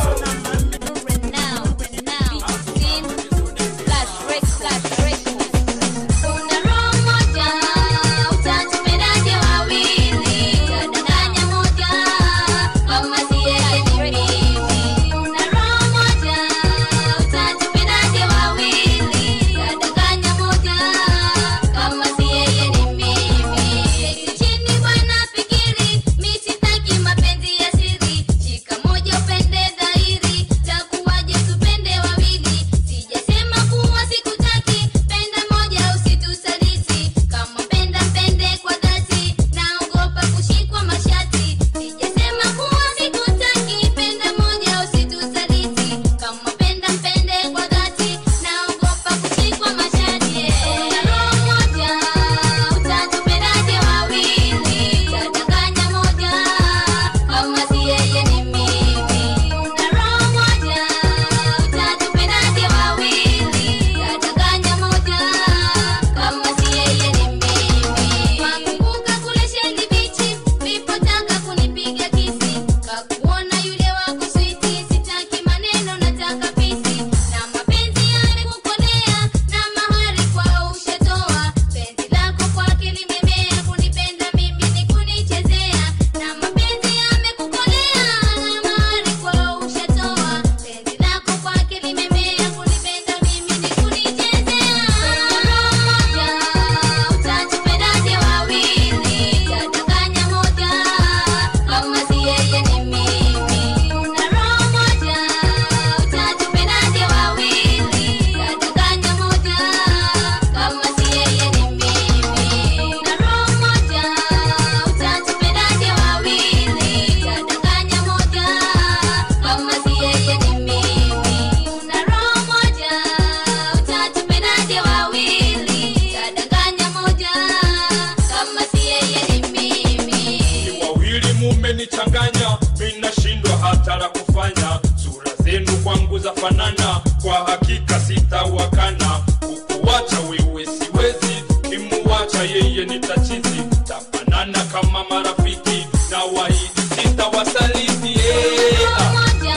Umenichanganya, minashindwa hata la kufanya. Sura zenu kwangu za fanana, kwa hakika sitawakana. Kukuwacha wewe siwezi, kimuwacha yeye nitachizi. Tafanana kama marafiki, na wahidi sitawasaliti. Yeah.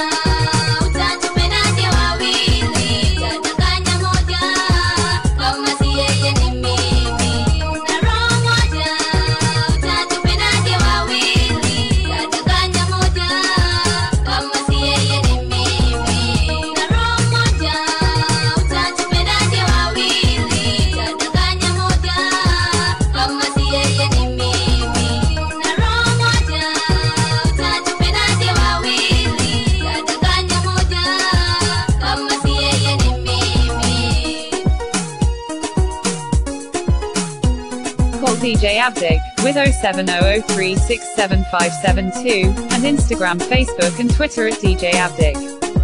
D J Abdig, with oh seven oh oh three six seven five seven two, and Instagram, Facebook and Twitter at D J Abdig.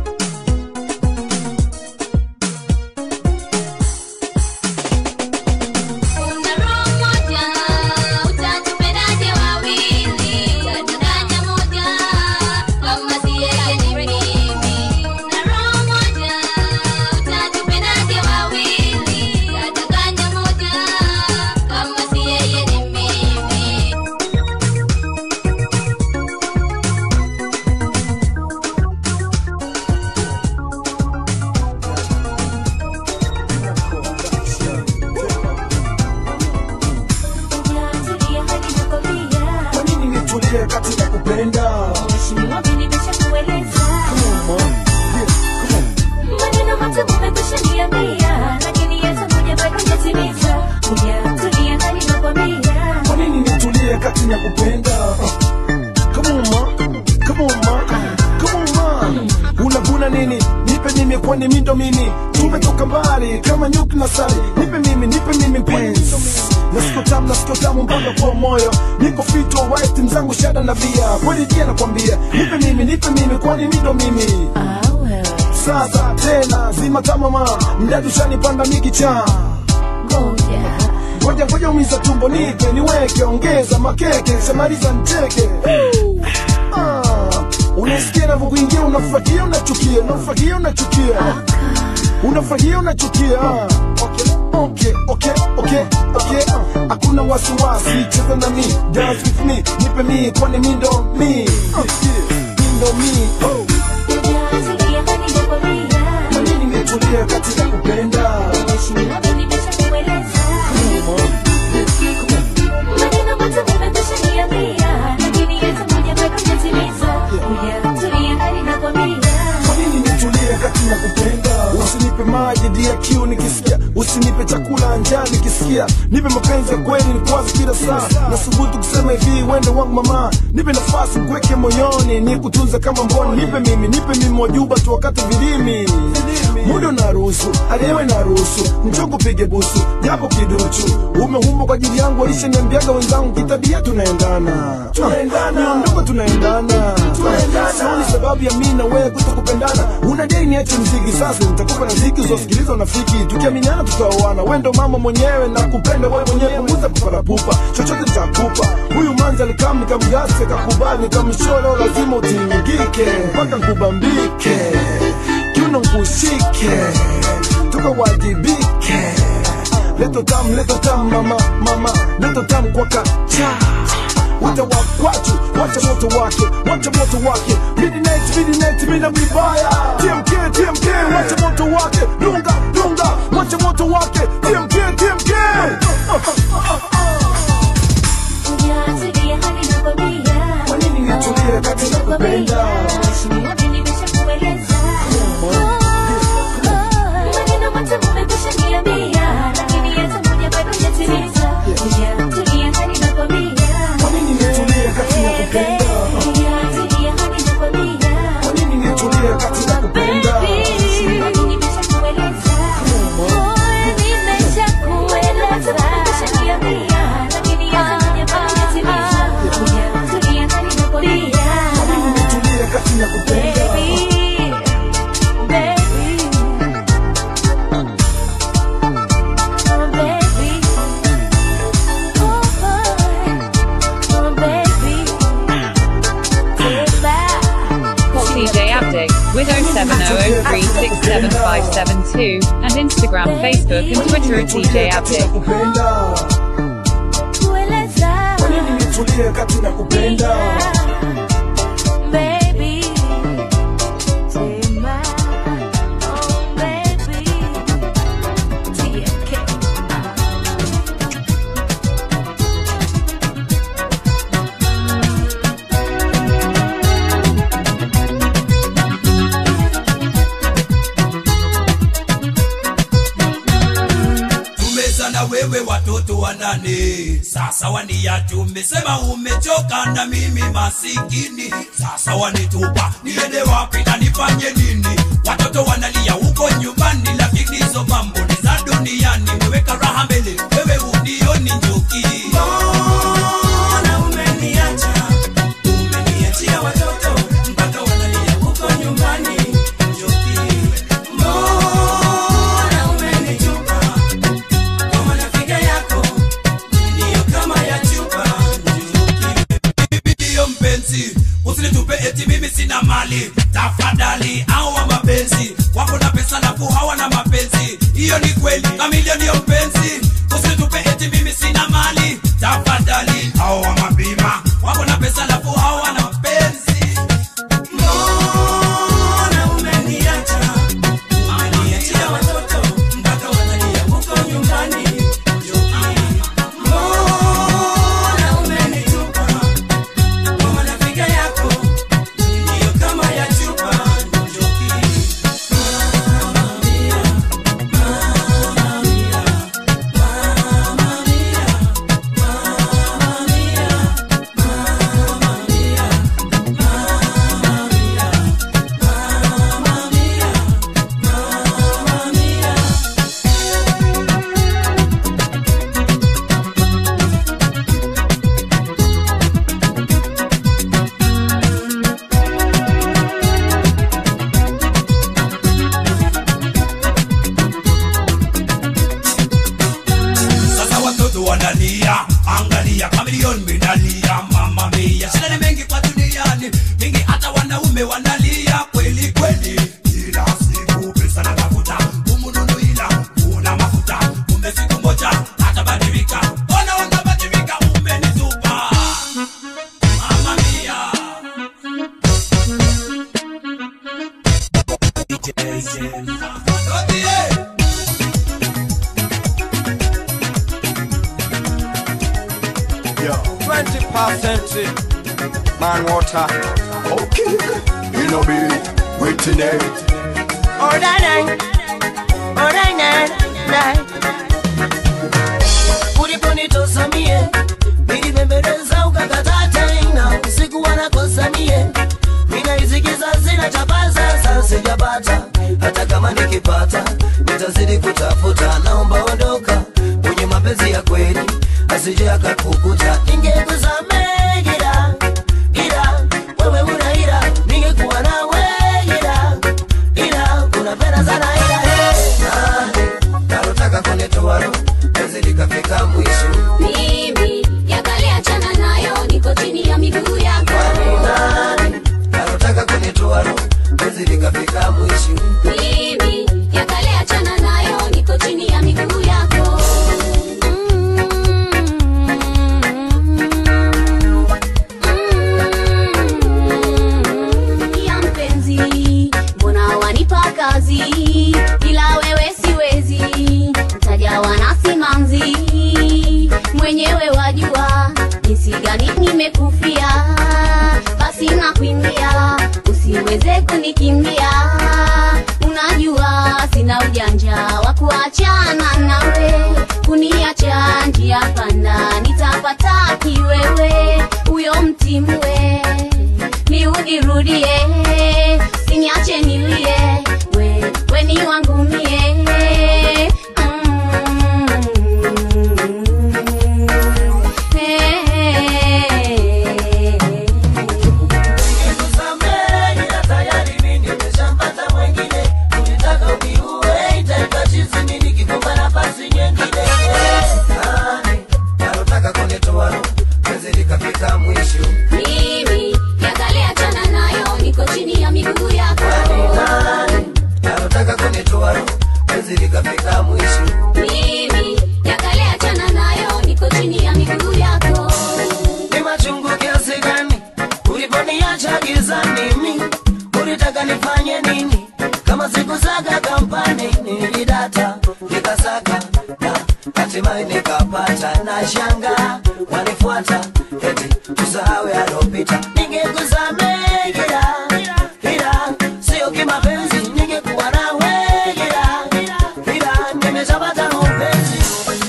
Kwani mindo mimi tumetoka mbali kama nyuki na sali. Nipe mimi, nipe mimi mpenzi. Nasiko tamu, nasiko tamu mpaka kwa moyo. Niko fito white mzangu shada na bia. Kwani jia nakwambia nipe mimi, nipe mimi kwani mindo mimi. Sasa tena zima kama ma mdadu shani panda miki cha. Ngoja ngoja umiza tumbo nipe niweke ongeza makeke shamaliza mteke. Ah, unasikia na kuingia unafurahia unachukia unafurahia unachukia unafurahia unachukia. Okay, okay, okay, okay. Hakuna wasiwasi, cheza na mi, dance with me, nipe mi, kwani mi ndo mi, mi ndo mi. Kwa nini nimetulia katika kupenda? Usinipe maji dia kiu nikisikia, usinipe chakula njaa nikisikia, nipe mapenzi ya kweli nikwaze kila saa. Nasubutu kusema hivi wende wangu mama, nipe nafasi kuweke moyoni nikutunze kama mboni. Nipe mimi, nipe mimi wajuba tu wakati vilimi muda na ruhusu, aliyewe na ruhusu njogo pige busu japo kiduchu. Umehumba kwa ajili yangu walisha niambiaga wenzangu kitabia tunaendana tunaendana ndogo tunaendana tunaendana. Sauni sababu ya mimi na wewe kutokupendana. Unadai niache mziki sasa nitakupa na ziki uzosikiliza unafiki. Tukiaminiana tutaoana. Wewe ndo mama mwenyewe na kupenda wewe mwenyewe punguza kuparapupa. Chochote nitakupa. Huyu manza alikam nikamgase kakubali nikamsholo lazima utingike mpaka nkubambike. Kiuno nkushike tukawajibike. Leto tamu leto tamu mama mama leto tamu kwa kacha. Wacha wakwachu, wacha moto wake, wacha moto wake. Midnight, midnight, mina vibaya. T M K, T M K, wacha moto wake. Lunga, lunga, wacha moto wake. T M K, T M K. Kwa nini nitulie katika kupenda? With oh seven oh oh three six seven five seven two and Instagram, Facebook and Twitter at D J Abdic. Wewe watoto wanane sasa waniacha, umesema umechoka na mimi masikini. Sasa wanitupa niende wapi na nifanye nini? Watoto wanalia huko nyumbani, lakini hizo mambo ni za duniani. Umeweka raha mbele, wewe unioni njoki. Mbona umeniacha? Umeniachia watoto mpaka wanalia huko nyumbani njoki. Mbona umenitupa? Usinitupe eti mimi sina mali, tafadhali au wa mapenzi wako na pesa lafu hawana mapenzi. Hiyo ni kweli kamilioni ya mpenzi. Usinitupe eti mimi sina mali, tafadhali au wa mabima wako na pesa lafu hawana mapenzi. Mbona umeniacha? Umeniachia watoto mpaka wanalia huko nyumbani. Mama mia kamilioni minalia mama mia. Shida ni mengi kwa duniani, mingi hata wanaume wanalia kweli kweli. Kila siku pesa na mafuta, umununu ila una mafuta. Kumbe siku moja atabadilika, ona unabadilika, umenitupa mama mia. twenty percent man water. Okay, you know be waiting there. All right, all right, night. Uliponitosa mie, nilibembeleza ukakataa tena. Usiku wanakosa mie, ninaizikiza sina chapa sasa sijapata. Hata kama nikipata, nitazidi kutafuta. Naomba ondoka, mwenye mapenzi ya kweli asije akakukuta. Ningekusamehe ila, ila wewe una ila. Ningekuwa nawe ila, ila unapenda sana ila. Nani nalotaka kunitoa roho, penzi likafika mwisho. Mimi yakale achana nayo, niko chini ya miguu yako. Nani nalotaka kunitoa roho, penzi likafika mwisho. Mimi yakale achana nayo, niko chini ya miguu yako. Kazi, ila wewe siwezi, mtajawa na simanzi, mwenyewe wajua jinsi gani nimekufia, basi nakuimbia usiweze kunikimbia. Unajua sina ujanja wa kuachana nawe, kuniacha njia panda nitapata kiwewe. Uyo mtimwe ni unirudie, siniache nilie, we, we ni wangu mie. Mm. Hey, hey, hey. Nikusamehe ila tayari mimi nimeshampata mwengine. Unitaka uniue, itaika chizi mimi nikikomba nafasi nyingine. Nani nalotaka kunitoa roho, penzi likafika mwisho. Mimi yakale achana nayo, niko chini ya miguu yako. Nani nalotaka kunitoa roho, penzi likafika mwisho. Mimi yakale achana nayo, niko chini ya miguu yako. Ni machungu kiasi gani uliponiacha gizani mimi, ulitaka nifanye nini? Kama sikusaka kampani nilidata nikasaka na hatimaye nikapata. Na shanga wanifuata eti tusahau yalopita. Ningekusamehe ila, ila sio kimapenzi. Ningekuwa nawe ila, ila nimeshapata mpenzi.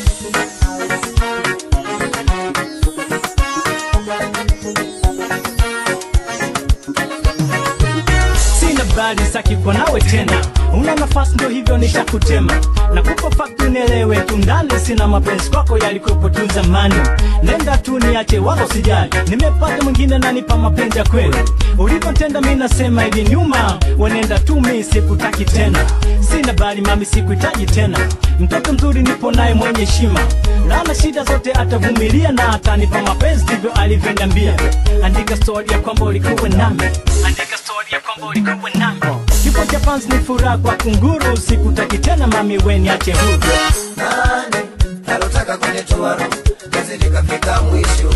Sina bali saki kwa nawe tena, una nafasi ndo hivyo nishakutema. Na kupa fact unielewe tu ndani, sina mapenzi kwako yalikuwepo tu zamani. Nenda tu niache wako sijali, nimepata mwingine na nipa mapenzi ya kweli. Ulipotenda mimi nasema hivi nyuma, wenenda tu mimi sikutaki tena. Sina bali mami sikuhitaji tena, mtoto mzuri nipo naye mwenye heshima. Lana shida zote atavumilia na atanipa mapenzi, ndivyo alivyoniambia. Andika story ya kwamba ulikuwa nami, andika story ya kwamba ulikuwa nami. Kipo cha fans ni furaha kwa kunguru, sikutaki tena mami we niache huru. Nani nalotaka kunitoa roho, penzi likafika mwisho.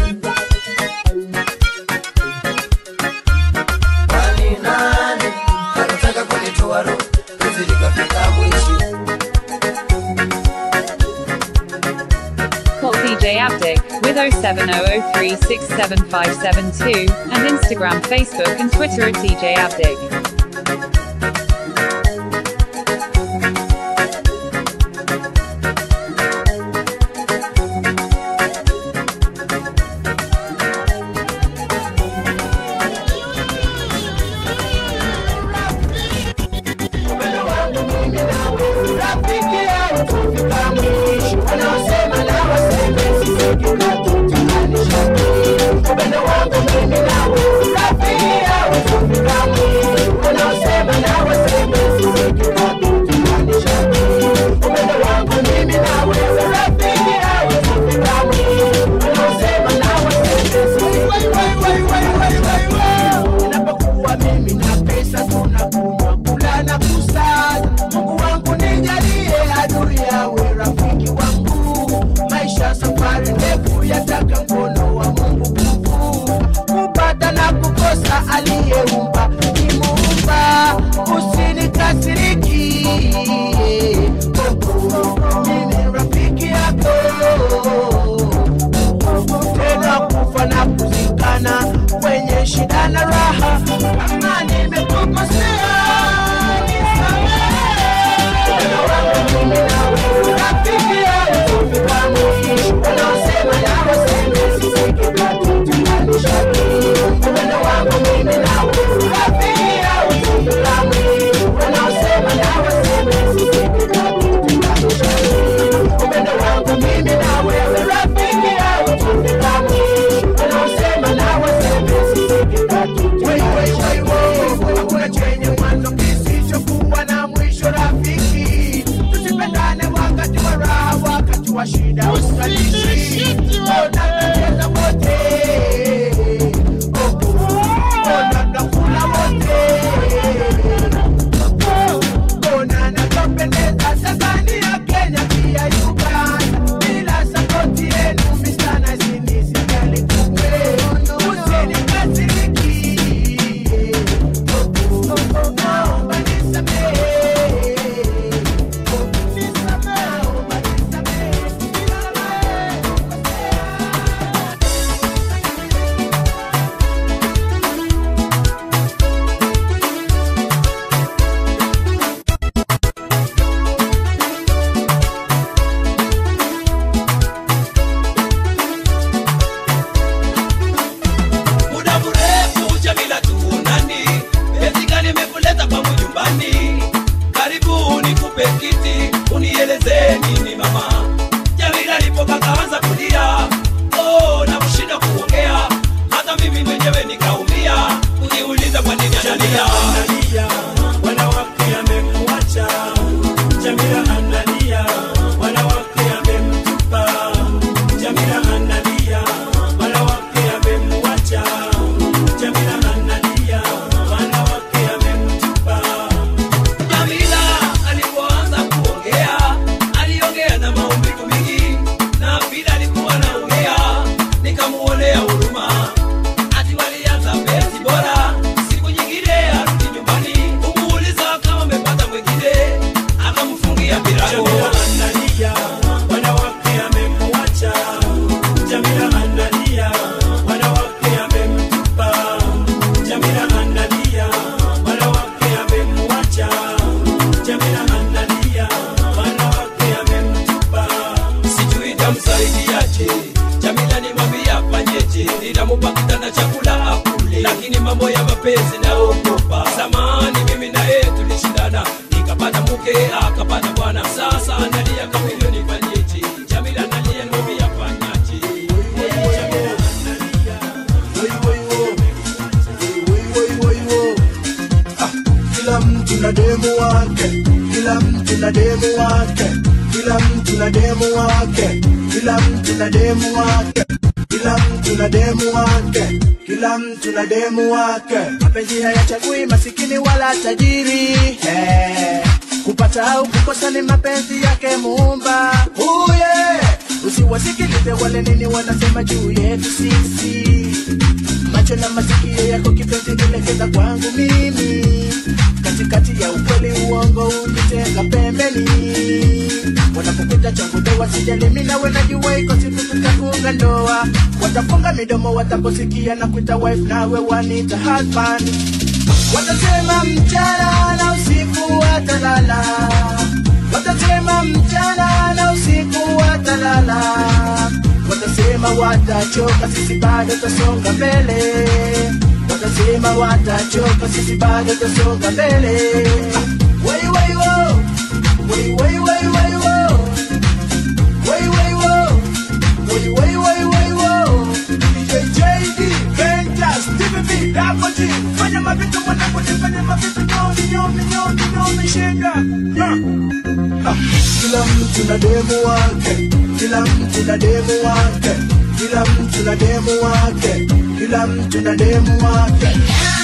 Nani nani nalotaka kunitoa roho, penzi likafika mwisho. Call D J Abdic with oh seven oh oh three six seven five seven two and Instagram, Facebook and Twitter at D J Abdic. Upendo wangu mimi nawe, rafiki yangu, rafiki yangu, unaosema mapenzi naogopa. Zamani mimi na yeye tulishindana, nikapata mke akapata bwana. Sasa analia kamilioni fanyeje, Jamila analia ngome ya fanyaje. Kila mtu na demu wake, kila mtu na demu wake, kila mtu na demu wake, kila mtu na demu wake, kila mtu na demu wake, kila mtu na demu wake. Mapenzi hayachagui masikini wala tajiri, hey. Kupata au kukosa ni mapenzi yake Muumba. Oh yeah. Usiwasikilize wale nini wanasema juu yetu sisi. Macho na masikio yako kipenzi elekeza kwangu mimi. Katikati ya ukweli uongo unitenga pembeni. Wanapokuja changu doa sijali mimi nawe najua iko siku tutafunga ndoa. Watafunga midomo wataposikia na kuita wife nawe wanita husband. Watasema mchana na usiku watalala. Watasema mchana na usiku watalala. Watasema watachoka sisi bado tutasonga mbele. Watasema watachoka sisi bado tutasonga mbele. Wai wai wo, wai wai wai wai wo, wai wai wo, wai wai wai wai wo. J D, Ventas, T V B, Dapo G, fanya mavitu mwanangu, fanya mavitu nyoni nyoni nyoni nyoni shinda. Kila mtu na demu wake, kila mtu na demu wake, kila mtu na demu wake, kila mtu na demu wake.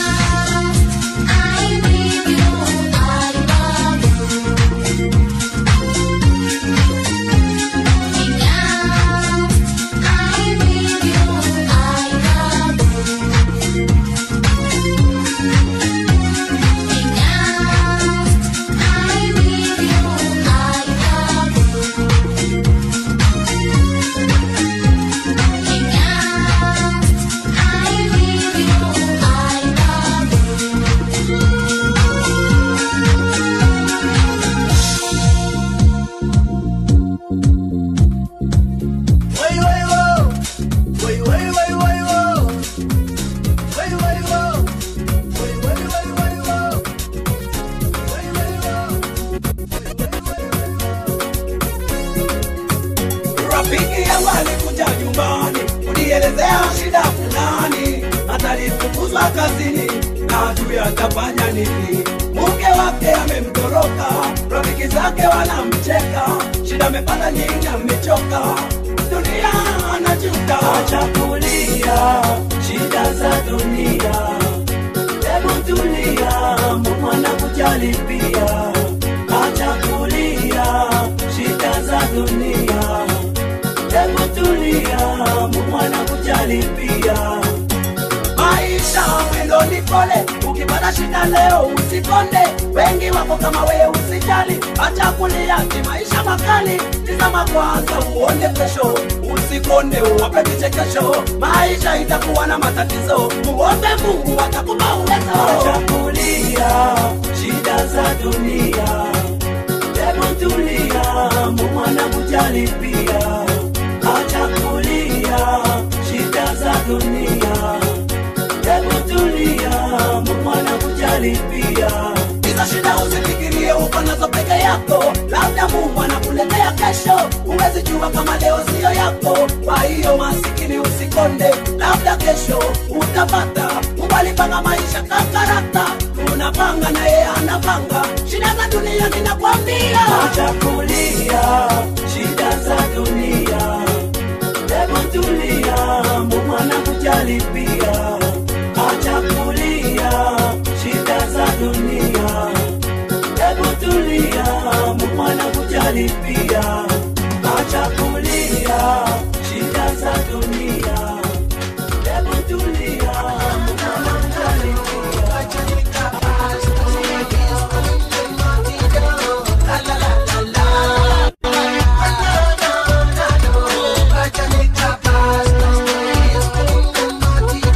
Rafiki yangu alikuja nyumbani, unielezea shida fulani, atalifukuzwa kazini na hajui atafanya nini. Mke wake amemtoroka, rafiki zake wanamcheka, shida amepata nyingi amechoka, dunia anajuta. Acha kulia shida za dunia, hebu tulia, Mungu anakujali pia. Acha kulia shida za dunia, hebu tulia, Mungu anakujali pia. Maisha mwendo ni pole, ukipata shida leo usikonde. Wengi wako kama wewe usijali, acha kulia ni maisha makali. Tizama kwanza uone kesho, usikonde uwape vichekesho. Maisha itakuwa na matatizo, muombe Mungu atakupa uwezo. Acha kulia shida za dunia, hebu tulia, Mungu anakujali pia. Acha kulia shida za dunia, hebu tulia, Mungu anakujali pia. Hizo shida usifikirie uko nazo peke yako, labda Mungu anakuletea kesho. Huwezi jua kama leo sio yako, kwa hiyo masikini usikonde, labda kesho utapata. Mungu alipanga maisha kakarata, unapanga na yeye anapanga. Shida za dunia ninakwambia, acha kulia shida za dunia, hebu tulia, Mungu anakujali pia. Acha kulia shida za dunia, hebu tulia, Mungu anakujali pia. Acha kulia shida za dunia, hebu tulia, Mungu anakujali pia.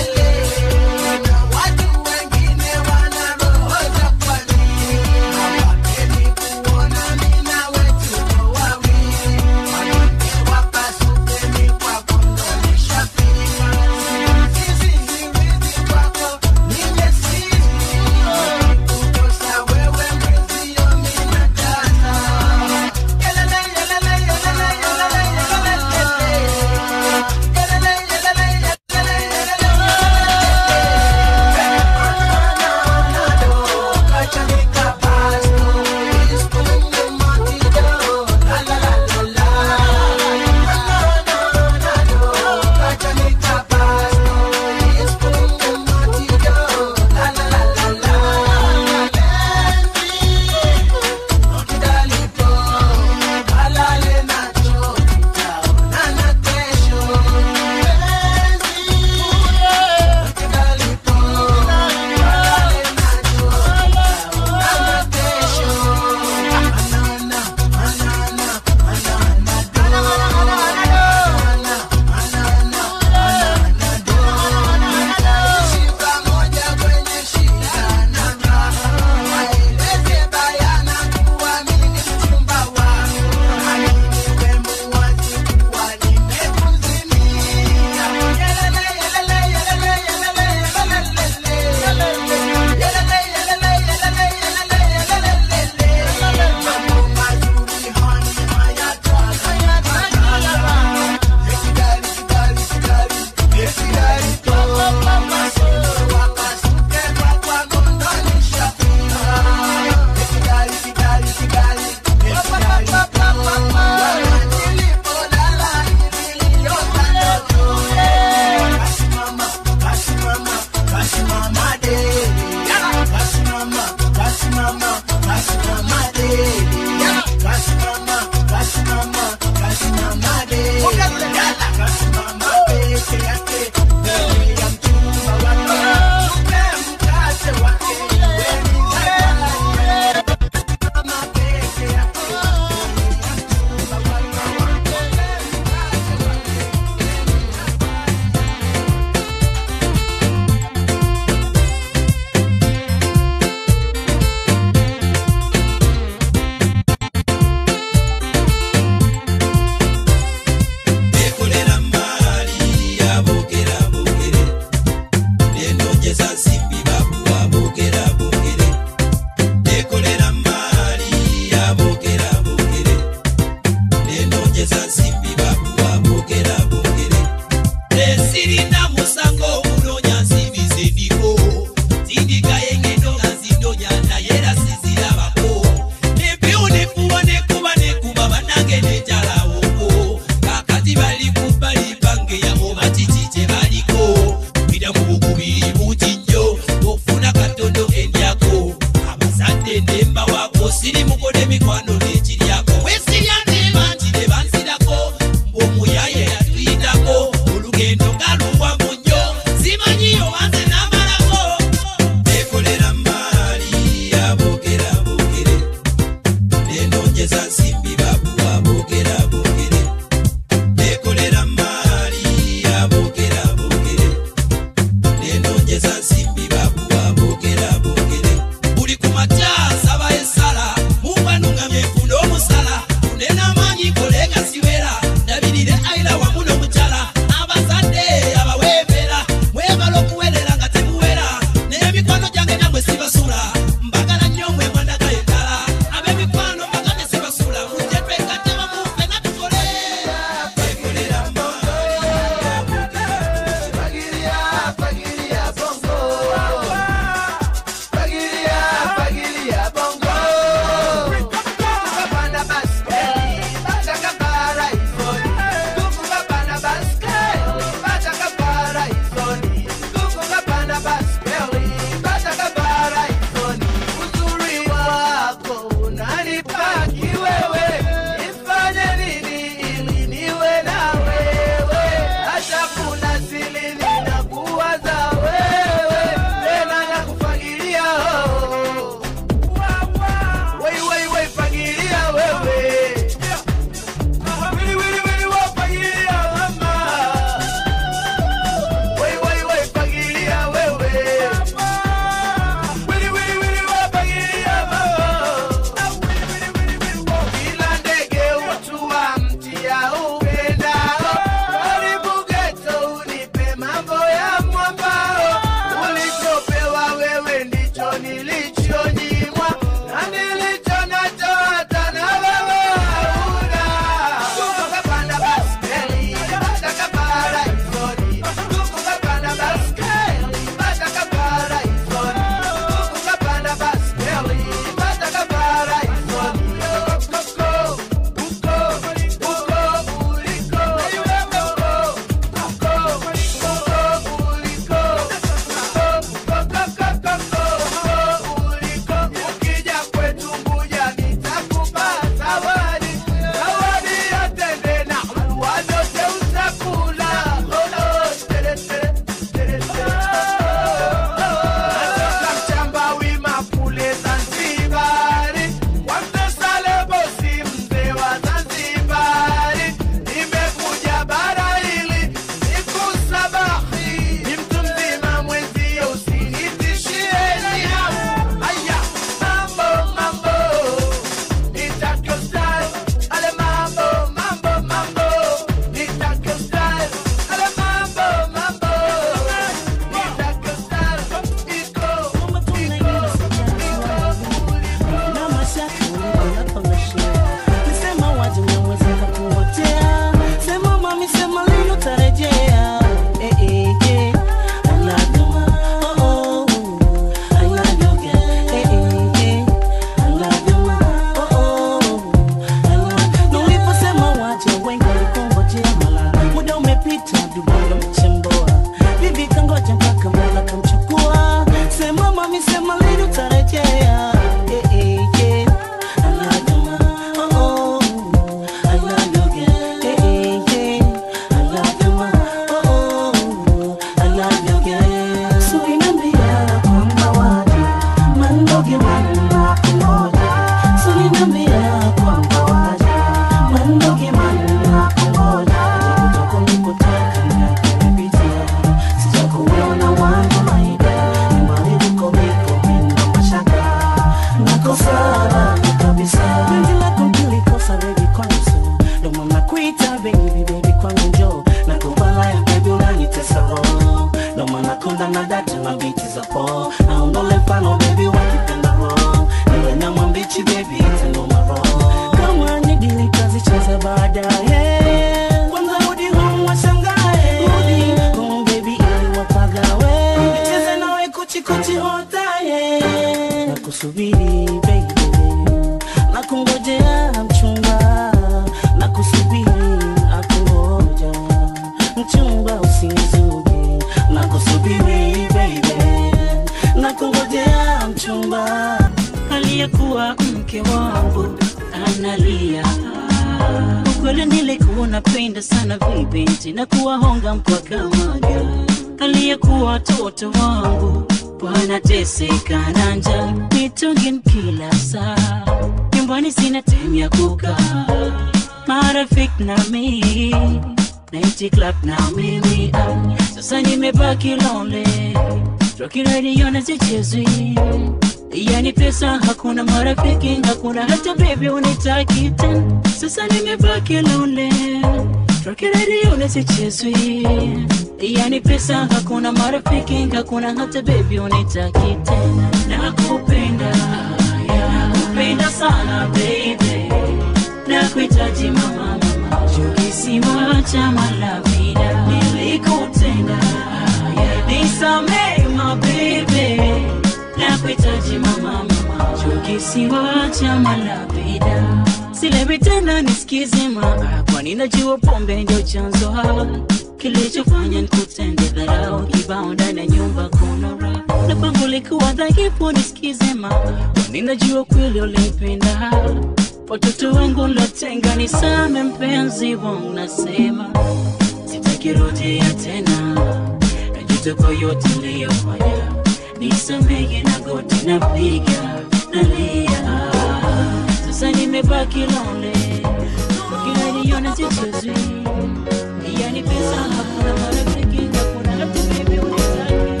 nakusubiri baby, nakungojea mchumba, nakusubiri nakungoja mchumba, usinizuge, nakusubiri baby, nakungojea mchumba. Aliyekuwa mke wangu analia, ukweli nilikuwa napenda sana vibinti na kuwahonga mpaka maga. Aliyekuwa watoto wangu wanateseka na njaa, mitungin kila saa, nyumbani sina time ya kukaa, marafiki na mimi night club na mimi ah. Sasa nimebaki lonely, rocky radio na zichezwi, yani pesa hakuna, marafiki hakuna, hata baby unitaki tena. Sasa nimebaki lonely, rocky radio na zichezwi, yani pesa hakuna, marafiki hakuna, hata baby unitaki tena. Nakupenda, nakupenda sana baby, nakuhitaji mama, kisima cha malavida nilikutenda, nisamehe my baby, nakuhitaji mama, mama, kisima cha malavida. Silewi tena nisikize ma, kwani najua pombe ndio chanzo kilichofanya nikutende dharau, kibao ndani ya nyumba kuna raha, na pango likuwa dhaifu nisikize ma, kwani najua kweli ulipenda watoto wangu lotenga. Nisame mpenzi wangu, nasema sitaki rudia tena, najuta kwa yote niliyofanya, nisamehe na goti napiga nalia. Sasa nimebaki lonely, kila niona zichezwi, yani pesa hakuna, marafiki hakuna, hata baby unitaki.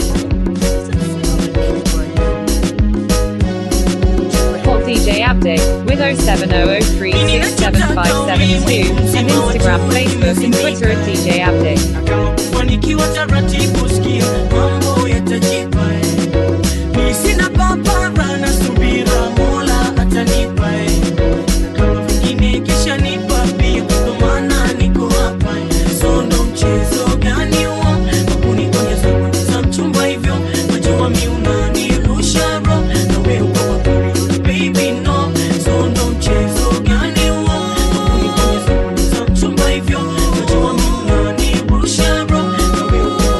Call D J Abdic with oh seven oh oh three six seven five seven two and Instagram, Facebook and Twitter at D J Abdic. Kufanikiwa taratibu, sikia mambo yatajipa, mimi sina papara na subira, Mola atanipa, kama vingine kisha nipa pia, kwa maana niko hapa. So ndo mchezo gani huo kunikonya za mchumba hivyo, najua mimi unanirusha bro, na wewe uko wapi baby no. So ndo mchezo gani huo kunikonya za mchumba hivyo, najua mimi unanirusha bro, na wewe uko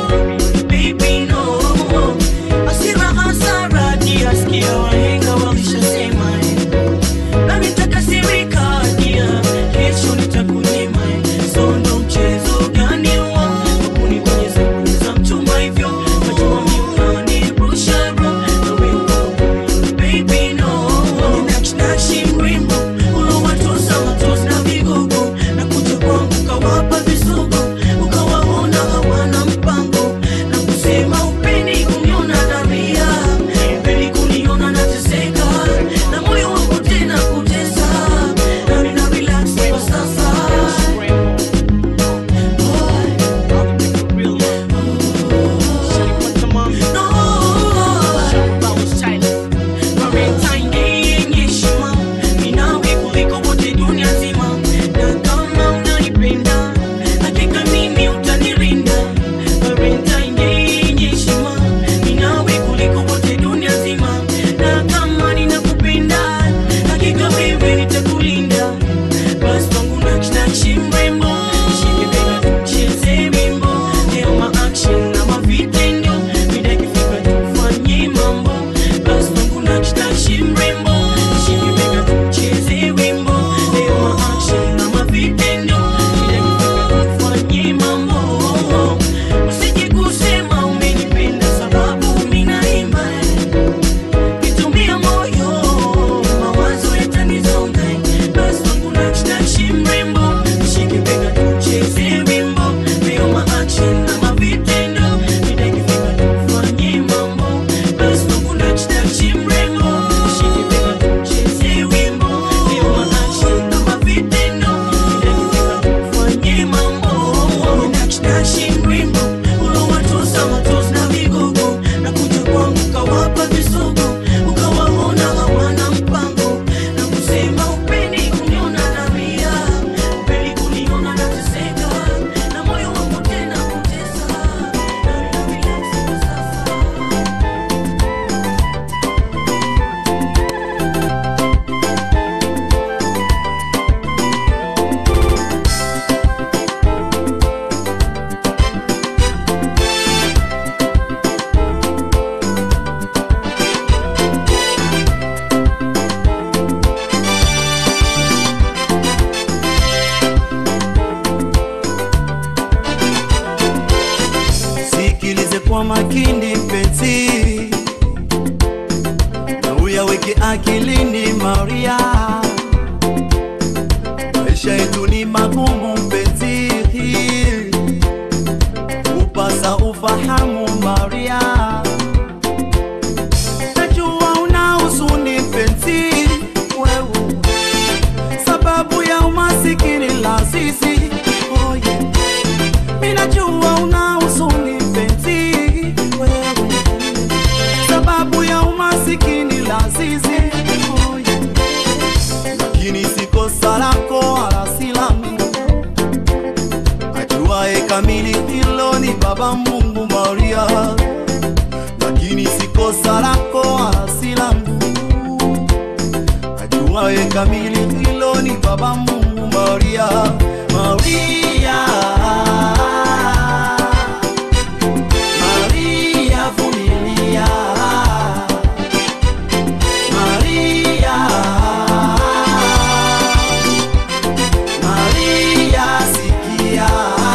uyaweke akilini Maria, maisha yetu ni magumu mpenzi, upasa ufahamu Maria. Najua una huzuni mpenzi wewe, sababu ya umasikini la sisi. Oh yeah, mimi najua una huzuni mpenzi wewe, sababu ya umasikini la sisi. Oh yeah, lakini siko salako wala silangu, ajuae kamili hilo ni Baba Mungu Maria. Lakini siko salako wala silangu, ajuae kamili hilo ni Baba Mungu Maria. Maria, Maria vumilia, Maria, Maria sikia.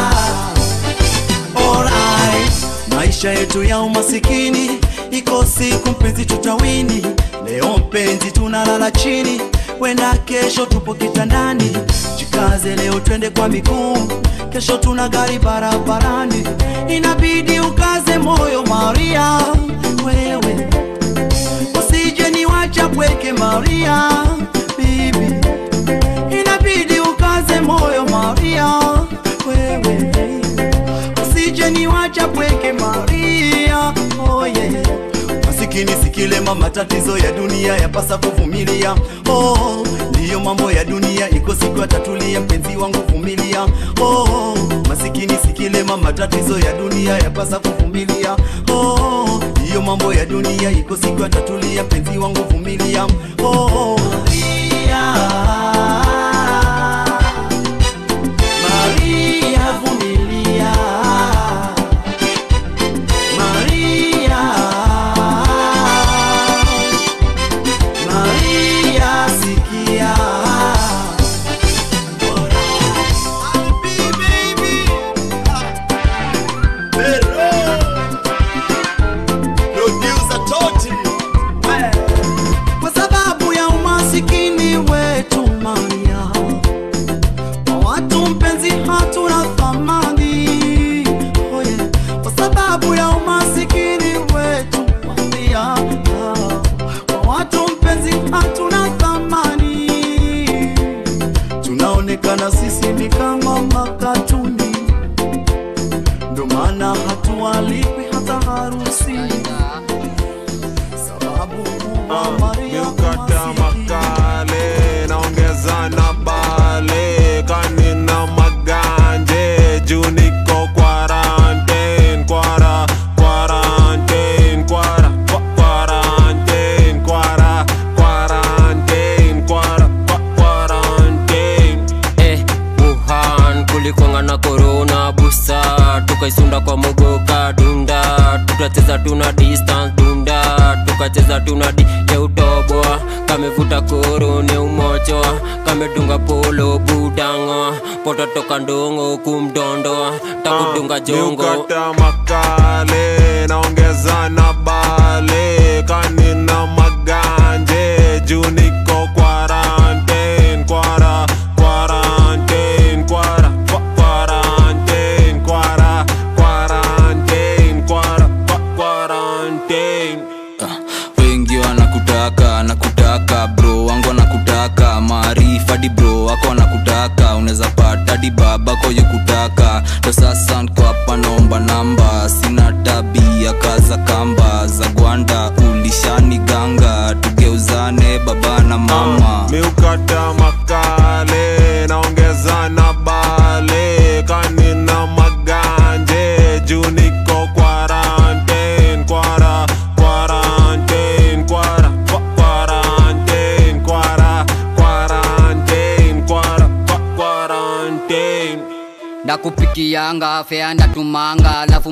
Alright, maisha yetu ya umasikini iko siku mpenzi tutawini. Leo mpenzi tunalala chini, wenda kesho tupo kitandani. Jikaze leo twende kwa miguu, kesho tuna gari barabarani. Inabidi ukaze moyo Maria, wewe usije niwacha pweke Maria, bibi. Inabidi ukaze moyo Maria, wewe usije niwacha pweke Maria. Oh yeah, masikini sikilema, matatizo ya dunia yapasa kuvumilia. Oh, ndiyo mambo ya dunia, iko siku atatulia mpenzi wangu vumilia. Oh, masikini sikilema, matatizo ya dunia yapasa kuvumilia. Oh, ndiyo mambo ya dunia, iko siku atatulia mpenzi wangu vumilia. Oh, Maria, Maria vumilia, Maria, Maria sikia. Kwa sababu ya umasikini wetu Maria, watu mpenzi hatuna thamani. Oh yeah, kwa sababu ya umasikini wetu Maria, watu mpenzi hatuna thamani. Tunaonekana sisi ni kama makatuni, ndo maana hatualikwi hata harusi. Sababu kubwa Maria Miukata makale naongeza na bale, kanina maganje juu niko quarantine. Kwara, quarantine, kwara, quarantine, kwara, quarantine, kwara, quarantine. Eh, Wuhan kulikwanga na corona busa, tukaisunda kwa mogoka dunda, tukacheza tuna distance dunda, tukacheza tuna di ya utoboa, kamevuta korone umochoa, kamedunga polo budango, poto toka ndongo kumdondoa, takudunga jongo. Miukata makale naongeza na bale, kanina maganje juu niko quarantine. Kwara, quarantine, kwara, quarantine, kwara, quarantine, kwara, quarantine. Wengi wanakutaka, nakutaka bro wangu wanakutaka, maarifa di bro wako wanakutaka, unaweza pata di babako yukutaka. Ndo sasa niko hapa naomba namba, sina tabia kaza kamba za gwanda, ulishani ganga, tugeuzane baba na mama. Miukata makale naongeza na bale, kanina maganje juu niko quarantine. Kwara, quarantine, kwara, quarantine, kwara, quarantine, kwara, quarantine. Ndakupikianga fea ndatumanga, alafu